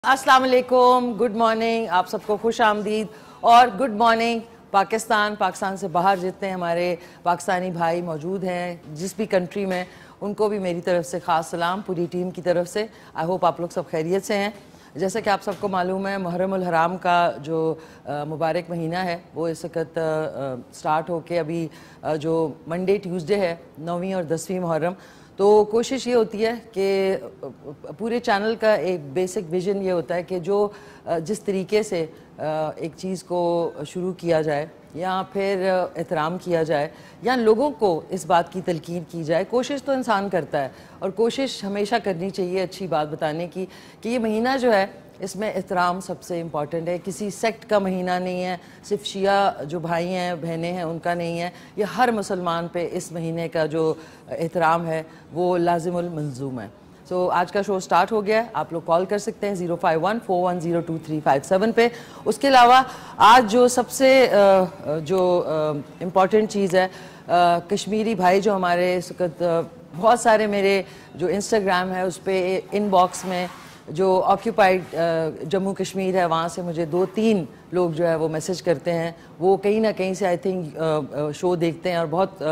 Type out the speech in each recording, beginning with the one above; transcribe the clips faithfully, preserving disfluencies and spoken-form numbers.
अस्सलाम वालेकुम, good morning, आप सबको खुश आमदीद और गुड मॉर्निंग पाकिस्तान। पाकिस्तान से बाहर जितने हमारे पाकिस्तानी भाई मौजूद हैं जिस भी कंट्री में, उनको भी मेरी तरफ से ख़ास सलाम पूरी टीम की तरफ से। आई होप आप लोग सब खैरियत से हैं। जैसा कि आप सबको मालूम है, मुहर्रमुल हराम का जो मुबारक महीना है वो इस वक्त स्टार्ट होके अभी आ, जो मंडे ट्यूसडे है, नौवीं और दसवीं मुहर्रम, तो कोशिश ये होती है कि पूरे चैनल का एक बेसिक विज़न ये होता है कि जो जिस तरीके से एक चीज़ को शुरू किया जाए या फिर एहतराम किया जाए या लोगों को इस बात की तलकीन की जाए, कोशिश तो इंसान करता है और कोशिश हमेशा करनी चाहिए अच्छी बात बताने की कि ये महीना जो है इसमें एहतराम सबसे इम्पॉर्टेंट है। किसी सेक्ट का महीना नहीं है, सिर्फ शिया जो भाई हैं बहनें हैं उनका नहीं है, ये हर मुसलमान पे इस महीने का जो एहतराम है वो लाजिमुल मंजूम है। सो so, आज का शो स्टार्ट हो गया है। आप लोग कॉल कर सकते हैं zero five one four one zero two three five seven पे। उसके अलावा आज जो सबसे जो इम्पॉर्टेंट चीज़ है, कश्मीरी भाई जो हमारे इस वक्त बहुत सारे मेरे जो इंस्टाग्राम है उस पर इनबॉक्स में जो ऑक्यूपाइड जम्मू कश्मीर है वहाँ से मुझे दो तीन लोग जो है वो मैसेज करते हैं, वो कहीं ना कहीं से आई थिंक शो देखते हैं और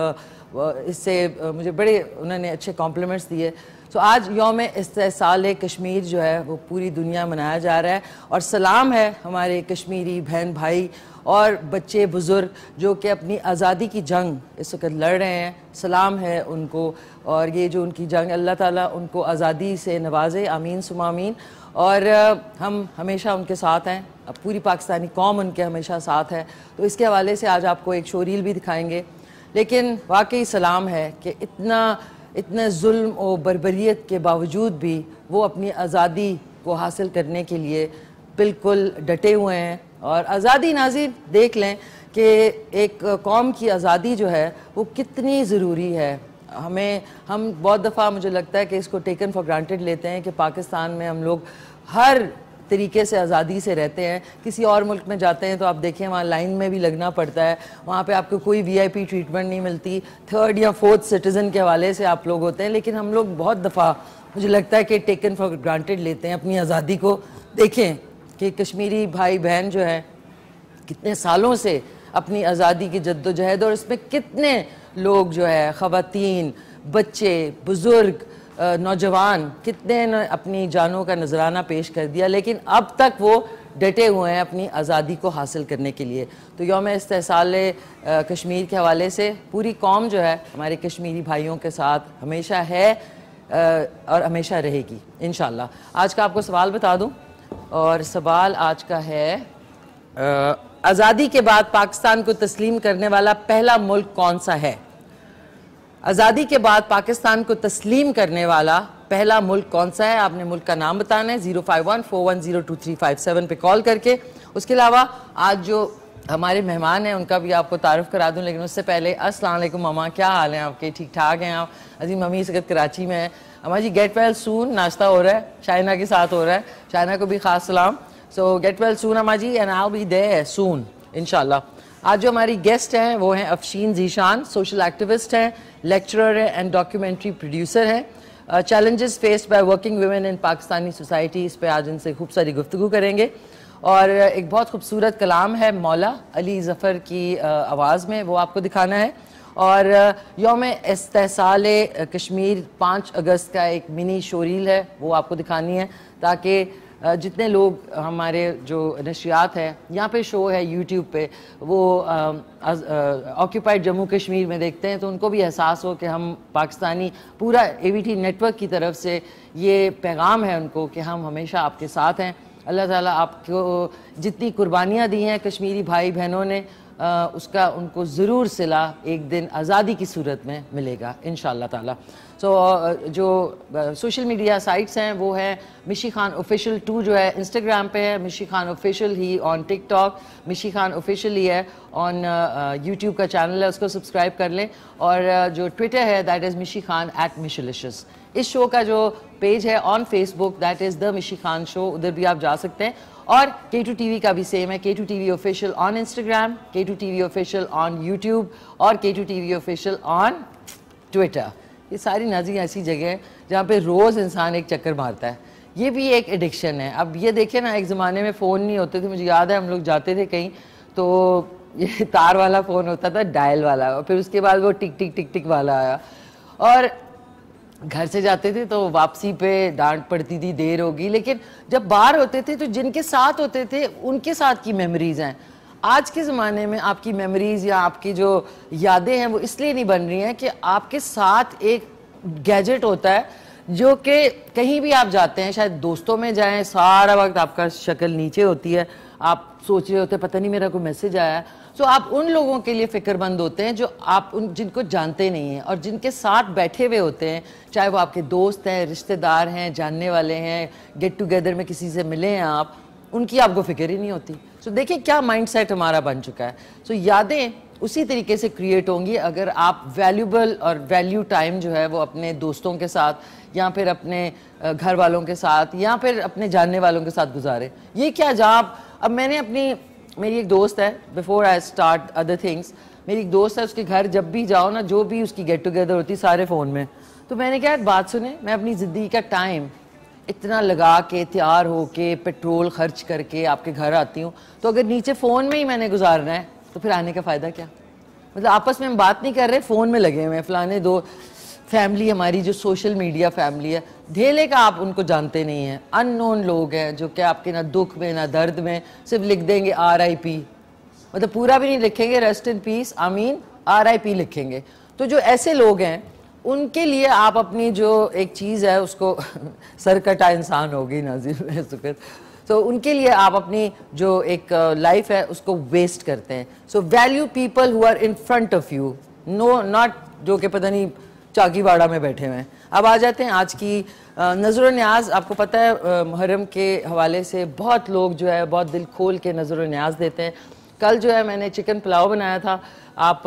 बहुत इससे मुझे बड़े उन्होंने अच्छे कॉम्प्लीमेंट्स दिए। तो आज यौम इस्तेसाल कश्मीर जो है वो पूरी दुनिया मनाया जा रहा है और सलाम है हमारे कश्मीरी बहन भाई और बच्चे बुज़ुर्ग जो कि अपनी आज़ादी की जंग इस वक्त लड़ रहे हैं। सलाम है उनको और ये जो उनकी जंग, अल्लाह ताला उनको आज़ादी से नवाजे, आमीन सुमा आमीन। और हम हमेशा उनके साथ हैं, अब पूरी पाकिस्तानी कौम उनके हमेशा साथ है। तो इसके हवाले से आज आपको एक शो रील भी दिखाएंगे। लेकिन वाकई सलाम है कि इतना इतने जुल्म और बर्बरियत के बावजूद भी वो अपनी आज़ादी को हासिल करने के लिए बिल्कुल डटे हुए हैं। और आज़ादी नाज़रीन देख लें कि एक कौम की आज़ादी जो है वो कितनी ज़रूरी है। हमें हम बहुत दफ़ा मुझे लगता है कि इसको टेकन फॉर ग्रांटेड लेते हैं कि पाकिस्तान में हम लोग हर तरीके से आज़ादी से रहते हैं। किसी और मुल्क में जाते हैं तो आप देखें वहाँ लाइन में भी लगना पड़ता है, वहाँ पे आपको कोई वीआईपी ट्रीटमेंट नहीं मिलती, थर्ड या फोर्थ सिटीज़न के हवाले से आप लोग होते हैं। लेकिन हम लोग बहुत दफ़ा मुझे लगता है कि टेकन फॉर ग्रांटेड लेते हैं अपनी आज़ादी को। देखें कि कश्मीरी भाई बहन जो है कितने सालों से अपनी आज़ादी की जद्दोजहद, और इसमें कितने लोग जो है ख़वातीन, बच्चे, बुज़ुर्ग, नौजवान, कितने ने अपनी जानों का नजराना पेश कर दिया, लेकिन अब तक वो डटे हुए हैं अपनी आज़ादी को हासिल करने के लिए। तो यौम इस्तेसाल कश्मीर के हवाले से पूरी कौम जो है हमारे कश्मीरी भाइयों के साथ हमेशा है और हमेशा रहेगी इंशाअल्लाह। आज का आपको सवाल बता दूं, और सवाल आज का है, आज़ादी के बाद पाकिस्तान को तस्लीम करने वाला पहला मुल्क कौन सा है? आज़ादी के बाद पाकिस्तान को तस्लीम करने वाला पहला मुल्क कौन सा है? आपने मुल्क का नाम बताना है zero five one four one zero two three five seven पे कॉल करके। उसके अलावा आज जो हमारे मेहमान हैं उनका भी आपको तारुफ करा दूं, लेकिन उससे पहले अस्सलाम वालेकुम मामा, क्या हाल है आपके? ठीक ठाक हैं आप? अजी मम्मी इस वक्त कराची में है। अम्मा जी गेट वेल सून, नाश्ता हो रहा है, शाइना के साथ हो रहा है, शाइना को भी ख़ास सलाम। सो गेट वेल सून अम्मा जी, and I will be there soon इंशाल्लाह। आज जो हमारी गेस्ट हैं वो हैं अफशीन ज़ीशान, सोशल एक्टिविस्ट हैं, लेक्चरर हैं एंड डॉक्यूमेंट्री प्रोड्यूसर हैं। Challenges faced by working women in Pakistani society, इस पे आज इनसे खूब सारी गुफ्तगू करेंगे। और एक बहुत खूबसूरत कलाम है मौला अली ज़फ़र की आवाज़ में, वो आपको दिखाना है। और यौम इस्तेसाल कश्मीर पाँच अगस्त का एक मिनी शोरील है, वो आपको दिखानी है, ताकि जितने लोग हमारे जो नशियात है यहाँ पे शो है यूट्यूब पे, वो ऑक्यूपाइड जम्मू कश्मीर में देखते हैं तो उनको भी एहसास हो कि हम पाकिस्तानी, पूरा एवीटी नेटवर्क की तरफ से ये पैगाम है उनको कि हम हमेशा आपके साथ हैं। अल्लाह ताला आपको जितनी कुर्बानियाँ दी हैं कश्मीरी भाई बहनों ने, आ, उसका उनको ज़रूर सिला एक दिन आज़ादी की सूरत में मिलेगा इंशाअल्लाह ताला। सो so, जो सोशल मीडिया साइट्स हैं वो है मिशी खान ऑफिशियल टू जो है इंस्टाग्राम पे है, मिशी खान ऑफिशियल ही on TikTok, Mishi Khan official ही है ऑन यूट्यूब का चैनल है, उसको सब्सक्राइब कर लें। और uh, जो ट्विटर है दैट इज़ मिशी खान एट मिशलिशियस। इस शो का जो पेज है on Facebook that is the Mishi Khan show, उधर भी आप जा सकते हैं। और के टू टी वी का भी सेम है, K two T V official on Instagram, K two T V official on YouTube और K two T V official on Twitter. ये सारी नाज़रीन ऐसी जगह है जहाँ पे रोज़ इंसान एक चक्कर मारता है। ये भी एक एडिक्शन है। अब ये देखें ना, एक ज़माने में फ़ोन नहीं होते थे, मुझे याद है हम लोग जाते थे कहीं तो ये तार वाला फ़ोन होता था, डायल वाला, और फिर उसके बाद वो टिक टिक टिक टिक वाला आया, और घर से जाते थे तो वापसी पे डांट पड़ती थी, देर होगी। लेकिन जब बाहर होते थे तो जिनके साथ होते थे उनके साथ की मेमोरीज़ हैं। आज के ज़माने में आपकी मेमोरीज़ या आपकी जो यादें हैं वो इसलिए नहीं बन रही हैं कि आपके साथ एक गैजेट होता है जो कि कहीं भी आप जाते हैं, शायद दोस्तों में जाएं, सारा वक्त आपका शक्ल नीचे होती है, आप सोच रहे होते हैं पता नहीं मेरा कोई मैसेज आया है। तो आप उन लोगों के लिए फ़िक्रमंद होते हैं जो आप उन जिनको जानते नहीं हैं, और जिनके साथ बैठे हुए होते हैं, चाहे वो आपके दोस्त हैं, रिश्तेदार हैं, जानने वाले हैं, गेट टुगेदर में किसी से मिले हैं आप, उनकी आपको फिक्र ही नहीं होती। सो so, देखिए क्या माइंडसेट हमारा बन चुका है। सो so, यादें उसी तरीके से क्रिएट होंगी अगर आप वैल्यूबल और वैल्यू टाइम जो है वो अपने दोस्तों के साथ या फिर अपने घर वालों के साथ या फिर अपने जानने वालों के साथ गुजारें। ये क्या जहाँ अब मैंने अपनी मेरी एक दोस्त है, before I start other things, मेरी एक दोस्त है, उसके घर जब भी जाओ ना, जो भी उसकी गेट टुगेदर होती सारे फ़ोन में। तो मैंने क्या बात सुने, मैं अपनी ज़िंदगी का टाइम इतना लगा के तैयार हो के पेट्रोल खर्च करके आपके घर आती हूँ, तो अगर नीचे फ़ोन में ही मैंने गुजारना है तो फिर आने का फ़ायदा क्या? मतलब आपस में हम बात नहीं कर रहे, फ़ोन में लगे हुए हैं। फ़लाने दो फैमिली हमारी जो सोशल मीडिया फैमिली है, धेले का आप उनको जानते नहीं हैं, अननोन लोग हैं जो कि आपके ना दुख में ना दर्द में सिर्फ लिख देंगे आर आई पी, मतलब पूरा भी नहीं लिखेंगे रेस्ट इन पीस आमीन, आर आई पी लिखेंगे। तो जो ऐसे लोग हैं उनके लिए आप अपनी जो एक चीज़ है उसको सरकटा इंसान होगी नाज़िर, तो उनके लिए आप अपनी जो एक लाइफ है उसको वेस्ट करते हैं। So value people who are in front of you, no not जो कि पता नहीं चाकीवाड़ा में बैठे हुए हैं। अब आ जाते हैं आज की नज़र न्याज। आपको पता है मुहर्रम के हवाले से बहुत लोग जो है बहुत दिल खोल के नज़र न्याज देते हैं। कल जो है मैंने चिकन पुलाव बनाया था, आप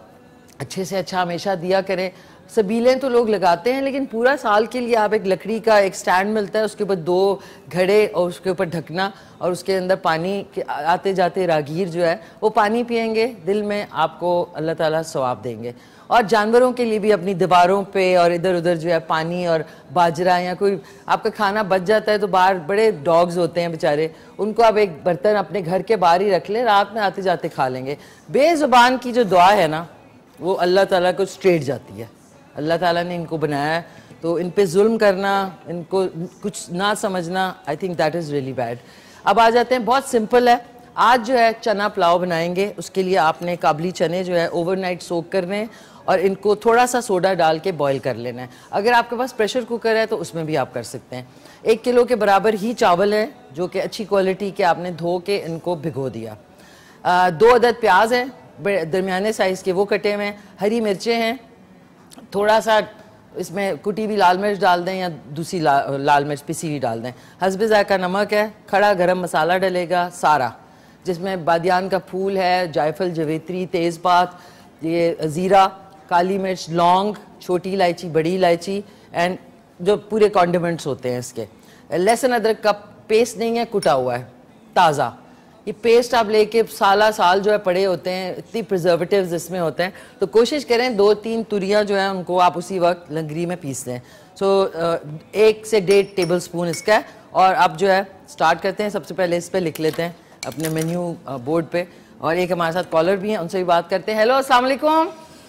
अच्छे से अच्छा हमेशा दिया करें। सबीलें तो लोग लगाते हैं, लेकिन पूरा साल के लिए आप एक लकड़ी का एक स्टैंड मिलता है, उसके ऊपर दो घड़े और उसके ऊपर ढकना, और उसके अंदर पानी के आते जाते रागीर जो है वो पानी पिएंगे, दिल में आपको अल्लाह ताला सवाब देंगे। और जानवरों के लिए भी अपनी दीवारों पे और इधर उधर जो है पानी और बाजरा, या कोई आपका खाना बच जाता है तो बाहर बड़े डॉग्स होते हैं बेचारे, उनको आप एक बर्तन अपने घर के बाहर ही रख लें, रात में आते जाते खा लेंगे। बेज़ुबान की जो दुआ है ना वो अल्लाह ताला को स्ट्रेट जाती है। अल्लाह ताला ने इनको बनाया है तो इन पे जुल्म करना, इनको कुछ ना समझना, I think that is really bad. अब आ जाते हैं, बहुत सिंपल है। आज जो है चना पुलाव बनाएंगे, उसके लिए आपने काबली चने जो है ओवरनाइट सोक करने हैं और इनको थोड़ा सा सोडा डाल के बॉईल कर लेना है। अगर आपके पास प्रेशर कुकर है तो उसमें भी आप कर सकते हैं। एक किलो के बराबर ही चावल है जो कि अच्छी क्वालिटी के आपने धो के इनको भिगो दिया। आ, दो अदद प्याज है दरमियाने साइज़ के, वो कटे हुए हैं। हरी मिर्चें हैं, थोड़ा सा इसमें कुटी हुई लाल मिर्च डाल दें या दूसरी ला, लाल मिर्च पिसी हुई डाल दें। हस्बे ज़ायका नमक है, खड़ा गरम मसाला डलेगा सारा, जिसमें बादियान का फूल है, जायफल, जवेत्री, तेज़पात, ये ज़ीरा, काली मिर्च, लौंग, छोटी इलायची, बड़ी इलायची, एंड जो पूरे कॉन्डिमेंट्स होते हैं इसके। लहसुन अदरक का पेस्ट नहीं है, कुटा हुआ है ताज़ा। ये पेस्ट आप लेके साला साल जो है पड़े होते हैं, इतनी प्रिजर्वेटिव्स इसमें होते हैं, तो कोशिश करें दो तीन तुरियाँ जो हैं उनको आप उसी वक्त लंगरी में पीस दें। सो एक से डेढ़ टेबल स्पून इसका है। और अब जो है स्टार्ट करते हैं। सबसे पहले इस पर लिख लेते हैं अपने मेन्यू बोर्ड पे, और एक हमारे साथ कॉलर भी हैं, उनसे भी बात करते हैं। हेलो, अस्सलाम वालेकुम।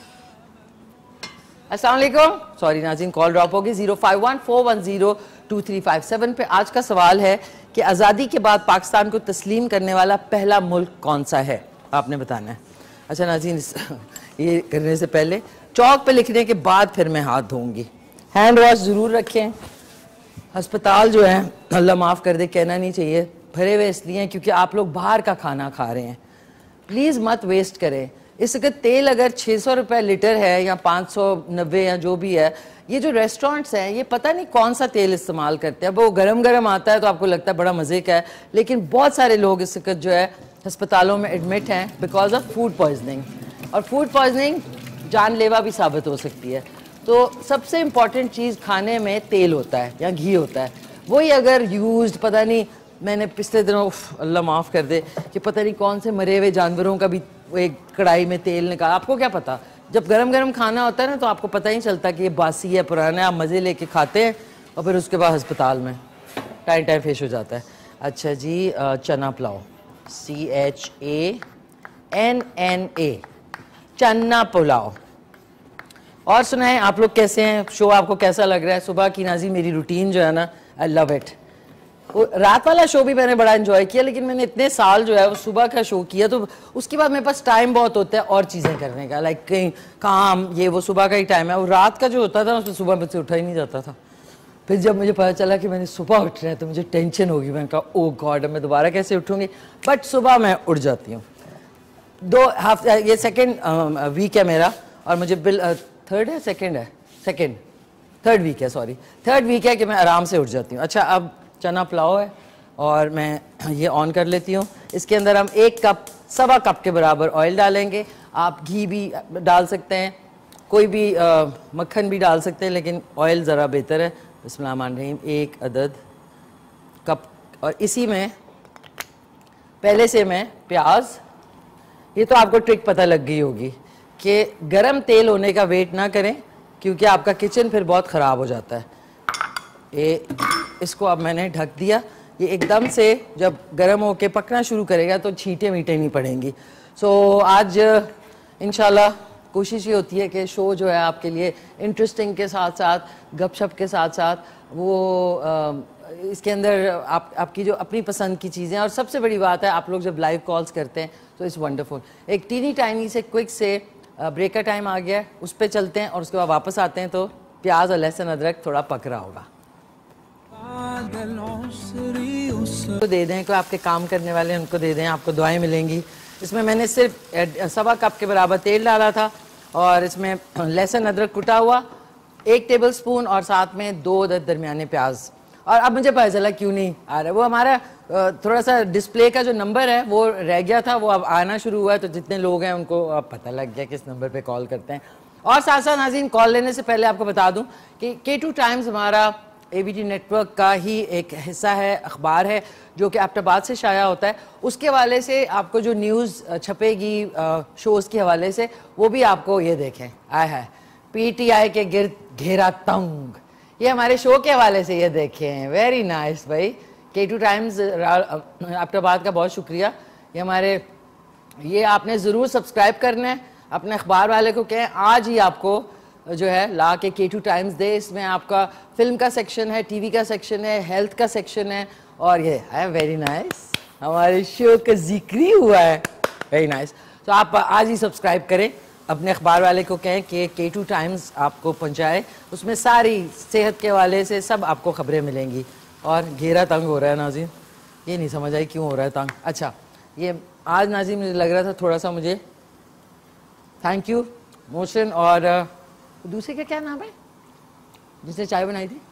अस्सलाम वालेकुम, सॉरी नाज़रीन कॉल ड्रॉप होगी। Zero five one four one zero two three five seven पे आज का सवाल है कि आज़ादी के बाद पाकिस्तान को तस्लीम करने वाला पहला मुल्क कौन सा है, आपने बताना है। अच्छा नाज़रीन, ये करने से पहले चौक पे लिखने के बाद फिर मैं हाथ धोऊंगी। हैंड वॉश ज़रूर रखें। अस्पताल जो है अल्लाह माफ़ कर दे कहना नहीं चाहिए, भरे हुए इसलिए क्योंकि आप लोग बाहर का खाना खा रहे हैं। प्लीज़ मत वेस्ट करें। इस वक्त तेल अगर छः सौ रुपये लीटर है या पाँच सौ नब्बे या जो भी है, ये जो रेस्टोरेंट्स हैं ये पता नहीं कौन सा तेल इस्तेमाल करते हैं। अब वो गरम गरम आता है तो आपको लगता है बड़ा मज़े का है, लेकिन बहुत सारे लोग इस वक्त जो है अस्पतालों में एडमिट हैं बिकॉज ऑफ फूड पॉइजनिंग, और फूड पॉइजनिंग जानलेवा भी साबित हो सकती है। तो सबसे इम्पॉर्टेंट चीज़ खाने में तेल होता है या घी होता है, वही अगर यूज्ड पता नहीं, मैंने पिछले दिनों अल्लाह माफ़ कर दे कि पता नहीं कौन से मरे हुए जानवरों का भी एक कढ़ाई में तेल निकाला। आपको क्या पता, जब गरम गरम खाना होता है ना तो आपको पता ही चलता कि ये बासी है, पुराना है, आप मज़े लेके खाते हैं और फिर उसके बाद अस्पताल में। टाइम टाइम फिश हो जाता है। अच्छा जी, chana pulao, C H A N N A, chana pulao. और सुनाएं आप लोग कैसे हैं, शो आपको कैसा लग रहा है? सुबह की नाज़ी मेरी रूटीन जो है ना, आई लव इट। रात वाला शो भी मैंने बड़ा एंजॉय किया, लेकिन मैंने इतने साल जो है वो सुबह का शो किया, तो उसके बाद मेरे पास टाइम बहुत होता है और चीज़ें करने का, लाइक कहीं काम, ये वो सुबह का ही टाइम है। और रात का जो होता था उसमें सुबह मुझसे उठा ही नहीं जाता था। फिर जब मुझे पता चला कि मैंने सुबह उठना है तो मुझे टेंशन होगी। मैंने कहा ओ गॉड, मैं दोबारा कैसे उठूँगी, बट सुबह मैं उठ जाती हूँ। दो हफ्ते, ये सेकेंड वीक है मेरा, और मुझे बिल थर्ड है सेकेंड है सेकेंड थर्ड वीक है सॉरी थर्ड वीक है कि मैं आराम से उठ जाती हूँ। अच्छा, अब चना पुलाव है और मैं ये ऑन कर लेती हूँ। इसके अंदर हम एक कप सवा कप के बराबर ऑयल डालेंगे। आप घी भी डाल सकते हैं, कोई भी आ, मक्खन भी डाल सकते हैं, लेकिन ऑयल ज़रा बेहतर है। बिस्मिल्लाहिर्रहमानिर्रहीम, एक अदद कप। और इसी में पहले से मैं प्याज, ये तो आपको ट्रिक पता लग गई होगी कि गरम तेल होने का वेट ना करें, क्योंकि आपका किचन फिर बहुत ख़राब हो जाता है। ये इसको अब मैंने ढक दिया। ये एकदम से जब गर्म होके पकना शुरू करेगा तो छींटे मीटे नहीं पड़ेंगी। सो so, आज इंशाल्लाह कोशिश ये होती है कि शो जो है आपके लिए इंटरेस्टिंग के साथ साथ गपशप के साथ साथ वो आ, इसके अंदर आप आपकी जो अपनी पसंद की चीज़ें, और सबसे बड़ी बात है आप लोग जब लाइव कॉल्स करते हैं तो इट्स वंडरफुल। एक टीनी टाइनी से क्विक से ब्रेक का टाइम आ गया है, उस पर चलते हैं और उसके बाद वापस आते हैं तो प्याज और लहसुन अदरक थोड़ा पक रहा होगा। तो दे दें, कोई आपके काम करने वाले हैं उनको दे दें, आपको दुआएं मिलेंगी। इसमें मैंने सिर्फ सवा कप के बराबर तेल डाला था, और इसमें लहसुन अदरक कुटा हुआ एक टेबल स्पून, और साथ में दो दरमियाने प्याज। और अब मुझे पता चला क्यों नहीं आ रहा है, वो हमारा थोड़ा सा डिस्प्ले का जो नंबर है वो रह गया था, वो अब आना शुरू हुआ है। तो जितने लोग हैं उनको अब पता लग गया किस नंबर पे कॉल करते हैं। और साथ साथ नाज़रीन, कॉल लेने से पहले आपको बता दूं कि के टू टाइम्स हमारा एबीटी नेटवर्क का ही एक हिस्सा है, अखबार है जो कि एबटाबाद से शाया होता है। उसके हवाले से आपको जो न्यूज़ छपेगी शोज़ के हवाले से, वो भी आपको ये देखें, आया है पीटीआई के गिर्द घेरा तंग, ये हमारे शो के हवाले से ये देखें। वेरी नाइस भाई, के टू टाइम्स एबटाबाद का बहुत शुक्रिया। ये हमारे ये आपने ज़रूर सब्सक्राइब करना है, अपने अखबार वाले को कहें आज ही आपको जो है ला के के टू टाइम्स दे। इसमें आपका फिल्म का सेक्शन है, टीवी का सेक्शन है, हेल्थ का सेक्शन है, और ये है वेरी नाइस हमारे शो का जिक्री हुआ है, वेरी नाइस। तो आप आज ही सब्सक्राइब करें, अपने अखबार वाले को कहें कि के टू टाइम्स आपको पहुंचाए, उसमें सारी सेहत के वाले से सब आपको खबरें मिलेंगी। और घेरा तंग हो रहा है नाज़रीन, ये नहीं समझ आई क्यों हो रहा है तंग। अच्छा, ये आज नाज़रीन मुझे लग रहा था थोड़ा सा, मुझे थैंक यू मोशन, और दूसरे का क्या नाम है जिसने चाय बनाई थी,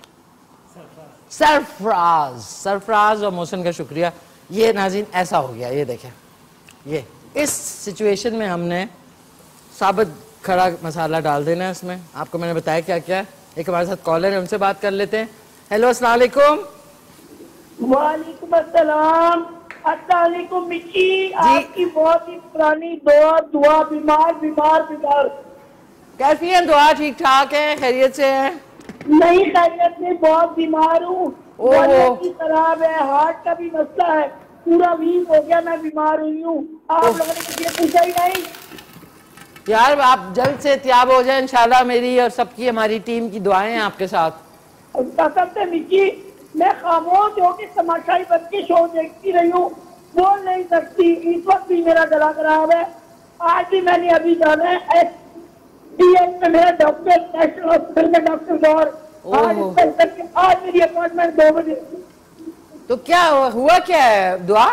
सरफराज, सरफराज और मोशन का शुक्रिया। ये नाज़रीन ऐसा हो गया, ये देखें, ये इस सिचुएशन में हमने साबुत खड़ा मसाला डाल देना है इसमें। आपको मैंने बताया क्या क्या है। एक हमारे साथ कॉलर है, उनसे बात कर लेते हैं। हेलो, अस्सलाम वालेकुम। वालेकुम अस्सलाम। अस्सलाम वालेकुम मिकी, आपकी बहुत ही पुरानी दुआ दुआ बीमार बीमार बीमार कैसी है? दुआ ठीक ठाक है, खैरियत से है? नहीं खैरियत से, बहुत बीमार हूँ, खराब है, हार्ट का भी मसला है, पूरा वीक हो गया, मैं बीमार हुई हूँ। आप लोगों ने मुझे पूछा ही नहीं यार। आप जल्द से त्याब हो जाए इंशाल्लाह। मेरी और सबकी हमारी टीम की दुआएं हैं आपके साथ। कसम से मिकी, मैं खामोश होकर तमाशाई बन के शो देखती रही हूँ, बोल नहीं सकती। इस वक्त भी मेरा गला खराब है। आज भी मैंने अभी जाना है में मेरा डॉक्टर नेशनल हॉस्पिटल में, डॉक्टर गौर, आज मेरी अपॉइंटमेंट दो बजे। तो क्या हुआ, क्या है दुआ?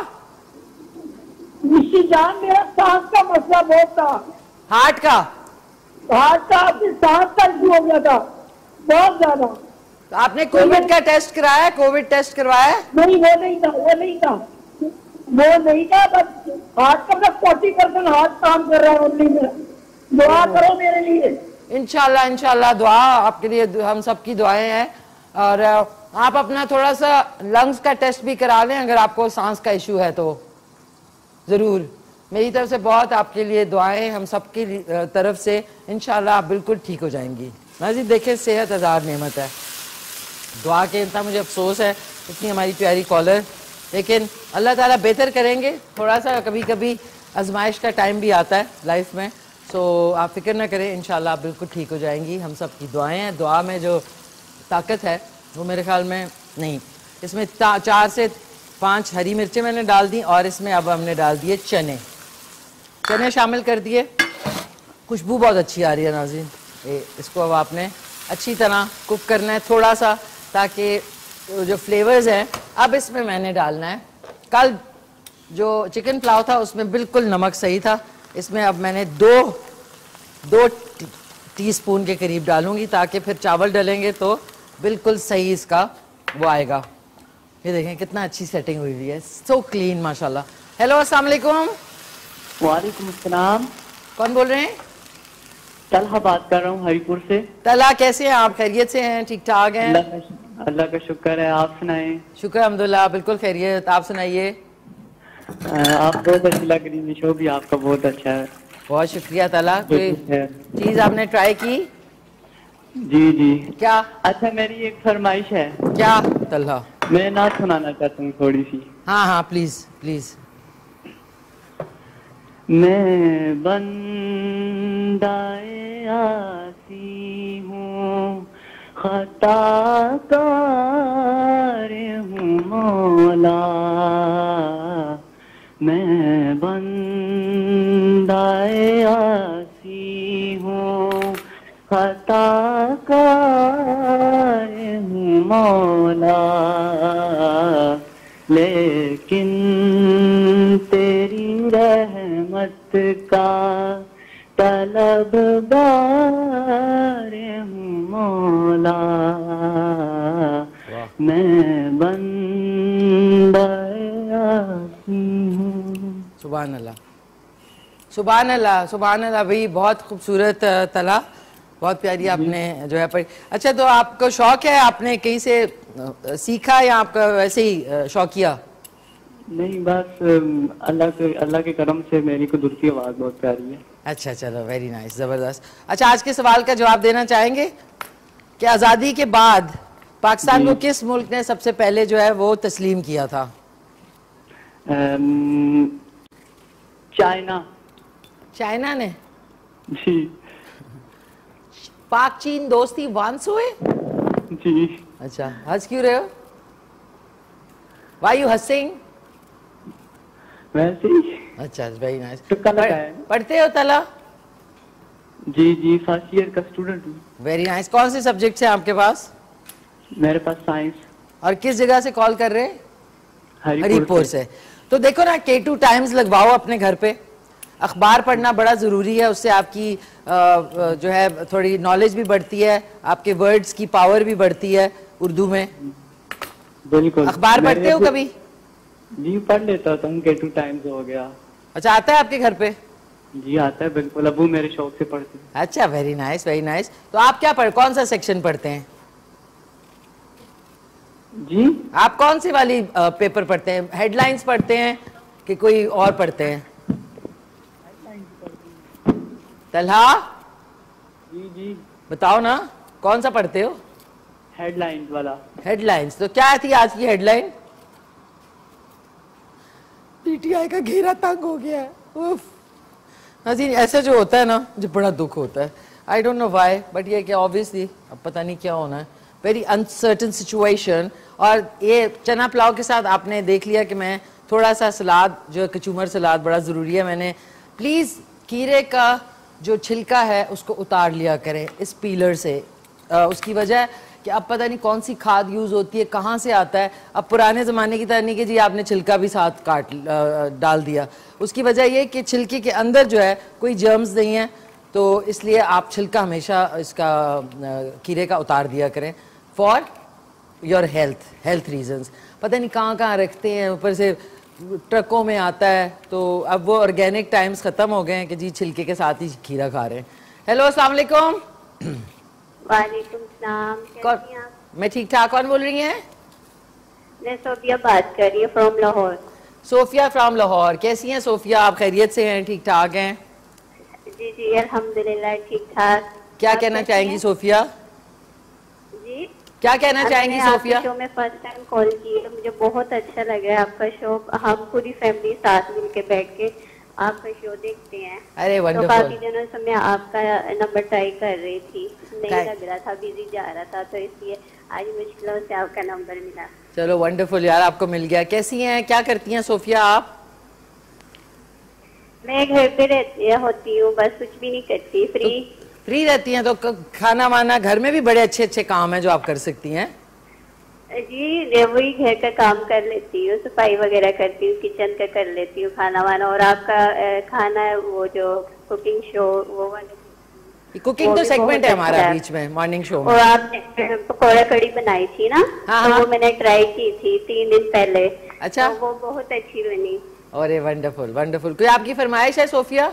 निशी जान, मेरा सांस का मसला बहुत था, हार्ट का हार्ट का फिर सांस का इशू हो गया था बहुत ज्यादा। तो आपने कोविड का टेस्ट कराया? कोविड टेस्ट करवाया? नहीं, वो नहीं था, वो नहीं था, वो नहीं था। बस हार्ट का बस फोर्टी परसेंट हार्ट काम कर रहा है ओनली। मेरा दुआ करो मेरे लिए। इंशाल्लाह इंशाल्लाह दुआ आपके लिए, हम सबकी दुआएं हैं। और आप अपना थोड़ा सा लंग्स का टेस्ट भी करा लें अगर आपको सांस का इशू है तो ज़रूर। मेरी तरफ से बहुत आपके लिए दुआएं, हम सबकी तरफ से। इंशाल्लाह आप बिल्कुल ठीक हो जाएंगी। नाज़रीन देखें, सेहत हज़ार नेमत है। दुआ के इतना मुझे अफसोस है इतनी हमारी प्यारी कॉलर, लेकिन अल्लाह ताला बेहतर करेंगे। थोड़ा सा कभी कभी आजमाइश का टाइम भी आता है लाइफ में, सो आप फिक्र ना करें, इंशाल्लाह आप बिल्कुल ठीक हो जाएंगी। हम सब की दुआएं हैं, दुआ में जो ताकत है वो मेरे ख्याल में नहीं। इसमें चार से पांच हरी मिर्चें मैंने डाल दी और इसमें अब हमने डाल दिए चने, चने शामिल कर दिए। खुशबू बहुत अच्छी आ रही है नाज़रीन। इसको अब आपने अच्छी तरह कुक करना है थोड़ा सा, ताकि जो फ्लेवर्स हैं अब इसमें मैंने डालना है। कल जो चिकन पुलाव था उसमें बिल्कुल नमक सही था, इसमें अब मैंने दो दो टीस्पून के करीब डालूंगी, ताकि फिर चावल डालेंगे तो बिल्कुल सही इसका वो आएगा। ये देखें कितना अच्छी सेटिंग हुई हुई है, सो क्लीन माशाल्लाह। हेलो अस्सलाम वालेकुम। वालेकुम अस्सलाम। कौन बोल रहे हैं? तलहा बात कर रहा हूँ हरीपुर से। तला, कैसे हैं आप? खैरियत से हैं? ठीक ठाक हैं? अल्लाह का शुक्र है, आप सुनाएं? शुक्र अल्हम्दुलिल्लाह, बिल्कुल खैरियत। आप सुनाइए। आप बहुत अच्छी लग रही है, शो भी आपका बहुत अच्छा है। बहुत शुक्रिया तला। कोई चीज आपने ट्राई की? जी जी। क्या? अच्छा, मेरी एक फरमाइश है। क्या तलहा? मैं नात सुनाना चाहता हूँ थोड़ी सी। हाँ हाँ प्लीज प्लीज। मैं बंदाए आसी हूँ, खताकार हूँ मौला। मैं बंदाए आसी हूँ, खताकार हूँ मौला। लेकिन तेरी रहमत का तलबगार हूँ मौला। मैं बंदाए आसी हूँ। सुभान अल्लाह, सुभान अल्लाह, सुभान अल्लाह। भाई बहुत खूबसूरत तला, बहुत प्यारी आपने जो है पढ़ी। अच्छा, तो आपको शौक है, आपने कहीं से सीखा या आपका वैसे ही शौकिया? नहीं, बस अल्लाह के अल्लाह के करम से मेरी कुदरती आवाज़ बहुत प्यारी है। अच्छा, चलो वेरी नाइस, ज़बरदस्त। अच्छा, आज के सवाल का जवाब देना चाहेंगे कि आज़ादी के बाद पाकिस्तान को किस मुल्क ने सबसे पहले जो है वो तस्लीम किया था? चाइना। चाइना ने? जी। पाक चीन दोस्ती वांस हुए? जी। अच्छा, हंस क्यों रहे हो? Why you hustling? वैसे ही। अच्छा, वेरी नाइस। पढ़ते हो तला? जी जी, फर्स्ट ईयर का स्टूडेंट हूँ। Very nice. कौन से सब्जेक्ट है आपके पास? मेरे पास साइंस। और किस जगह से कॉल कर रहे हैं? हरीपुर, हरीपुर से। तो देखो ना, के टू टाइम्स लगवाओ अपने घर पे। अखबार पढ़ना बड़ा ज़रूरी है, उससे आपकी जो है थोड़ी नॉलेज भी बढ़ती है, आपके वर्ड्स की पावर भी बढ़ती है उर्दू में। बिल्कुल। अखबार पढ़ते हो कभी? जी, पढ़ लेता हूँ, के टू टाइम्स हो गया। अच्छा, आता है आपके घर पे? जी आता है, बिल्कुल। अबू मेरे शौक से पढ़ते हैं। अच्छा, वेरी नाइस वेरी नाइस। तो आप क्या पढ़ कौन सा सेक्शन पढ़ते हैं? जी, आप कौन सी वाली आ, पेपर पढ़ते हैं? हेडलाइंस पढ़ते हैं कि कोई और पढ़ते हैं? तलहा जी जी, बताओ ना, कौन सा पढ़ते हो? हेडलाइंस वाला। हेडलाइंस। तो क्या थी आज की हेडलाइन? पीटीआई का घेरा तंग हो गया है। उफ, नाज़रीन, ऐसा जो होता है ना, जो बड़ा दुख होता है। I don't know why, but ये क्या ऑब्वियसली अब पता नहीं क्या होना है। Very uncertain situation. और ये चना पुलाव के साथ आपने देख लिया कि मैं थोड़ा सा सलाद, जो कचूमर सलाद बड़ा ज़रूरी है, मैंने प्लीज़ खीरे का जो छिलका है उसको उतार लिया करें इस पीलर से। आ, उसकी वजह कि अब पता नहीं कौन सी खाद यूज़ होती है, कहाँ से आता है। अब पुराने ज़माने की तरह नहीं कि जी आपने छिलका भी साथ काट डाल दिया। उसकी वजह ये कि छिलके के अंदर जो है कोई जर्म्स नहीं है, तो इसलिए आप छिलका हमेशा इसका खीरे का उतार दिया करें for your health health reasons. पता नहीं कहाँ कहाँ रखते हैं, ऊपर से ट्रकों में आता है। तो अब वो ऑर्गेनिक टाइम्स ख़त्म हो गए हैं कि जी छिलके के साथ ही खीरा खा रहे हैं। हेलो, अस्सलाम वालेकुम। वालेकुम सलाम। कैसी हैं आप? मैं ठीक ठाक। कौन बोल रही हैं? मैं सोफिया बात कर रही हूँ फ्रॉम लाहौर। सोफिया फ्रॉम लाहौर। कैसी हैं सोफिया आप? खैरियत से हैं? ठीक ठाक हैं? जी जी, अल्हम्दुलिल्लाह ठीक ठाक। क्या कहना चाहेंगी सोफिया? जी, क्या कहना चाहेंगी सोफिया? शो में फर्स्ट टाइम कॉल की है, मुझे बहुत अच्छा लगा है आपका शो। हम पूरी फैमिली साथ मिलके बैठ के आपका शो देखते हैं। अरे वंडरफुल। तो काफी दिनों से मैं आपका नंबर ट्राई कर रही थी, नहीं लग रहा था, बिजी जा रहा था, तो इसलिए आज मुश्किलों से आपका नंबर मिला। चलो वंडरफुल यार, आपको मिल गया। कैसी हैं, क्या करती हैं सोफिया आप? मैं घर पे रहती होती हूँ, बस कुछ भी नहीं करती, फ्री तो फ्री रहती हैं तो खाना वाना घर में भी बड़े अच्छे अच्छे काम है जो आप कर सकती हैं। जी वही घर का काम कर लेती हूँ, सफाई वगैरह करती हूँ, किचन का कर लेती हूँ, खाना वाना। और आपका खाना वो जो कुकिंग शो वो वाले, कुकिंग तो सेगमेंट है हमारा अच्छा बीच में मॉर्निंग शो में। और आपने पकौड़ा कड़ी बनाई थी ना, हाँ, तो हाँ। वो मैंने ट्राई की थी तीन दिन पहले। अच्छा, तो वो बहुत अच्छी बनी। अरे वंडरफुल वंडरफुल। कोई आपकी फरमाइश है सोफिया?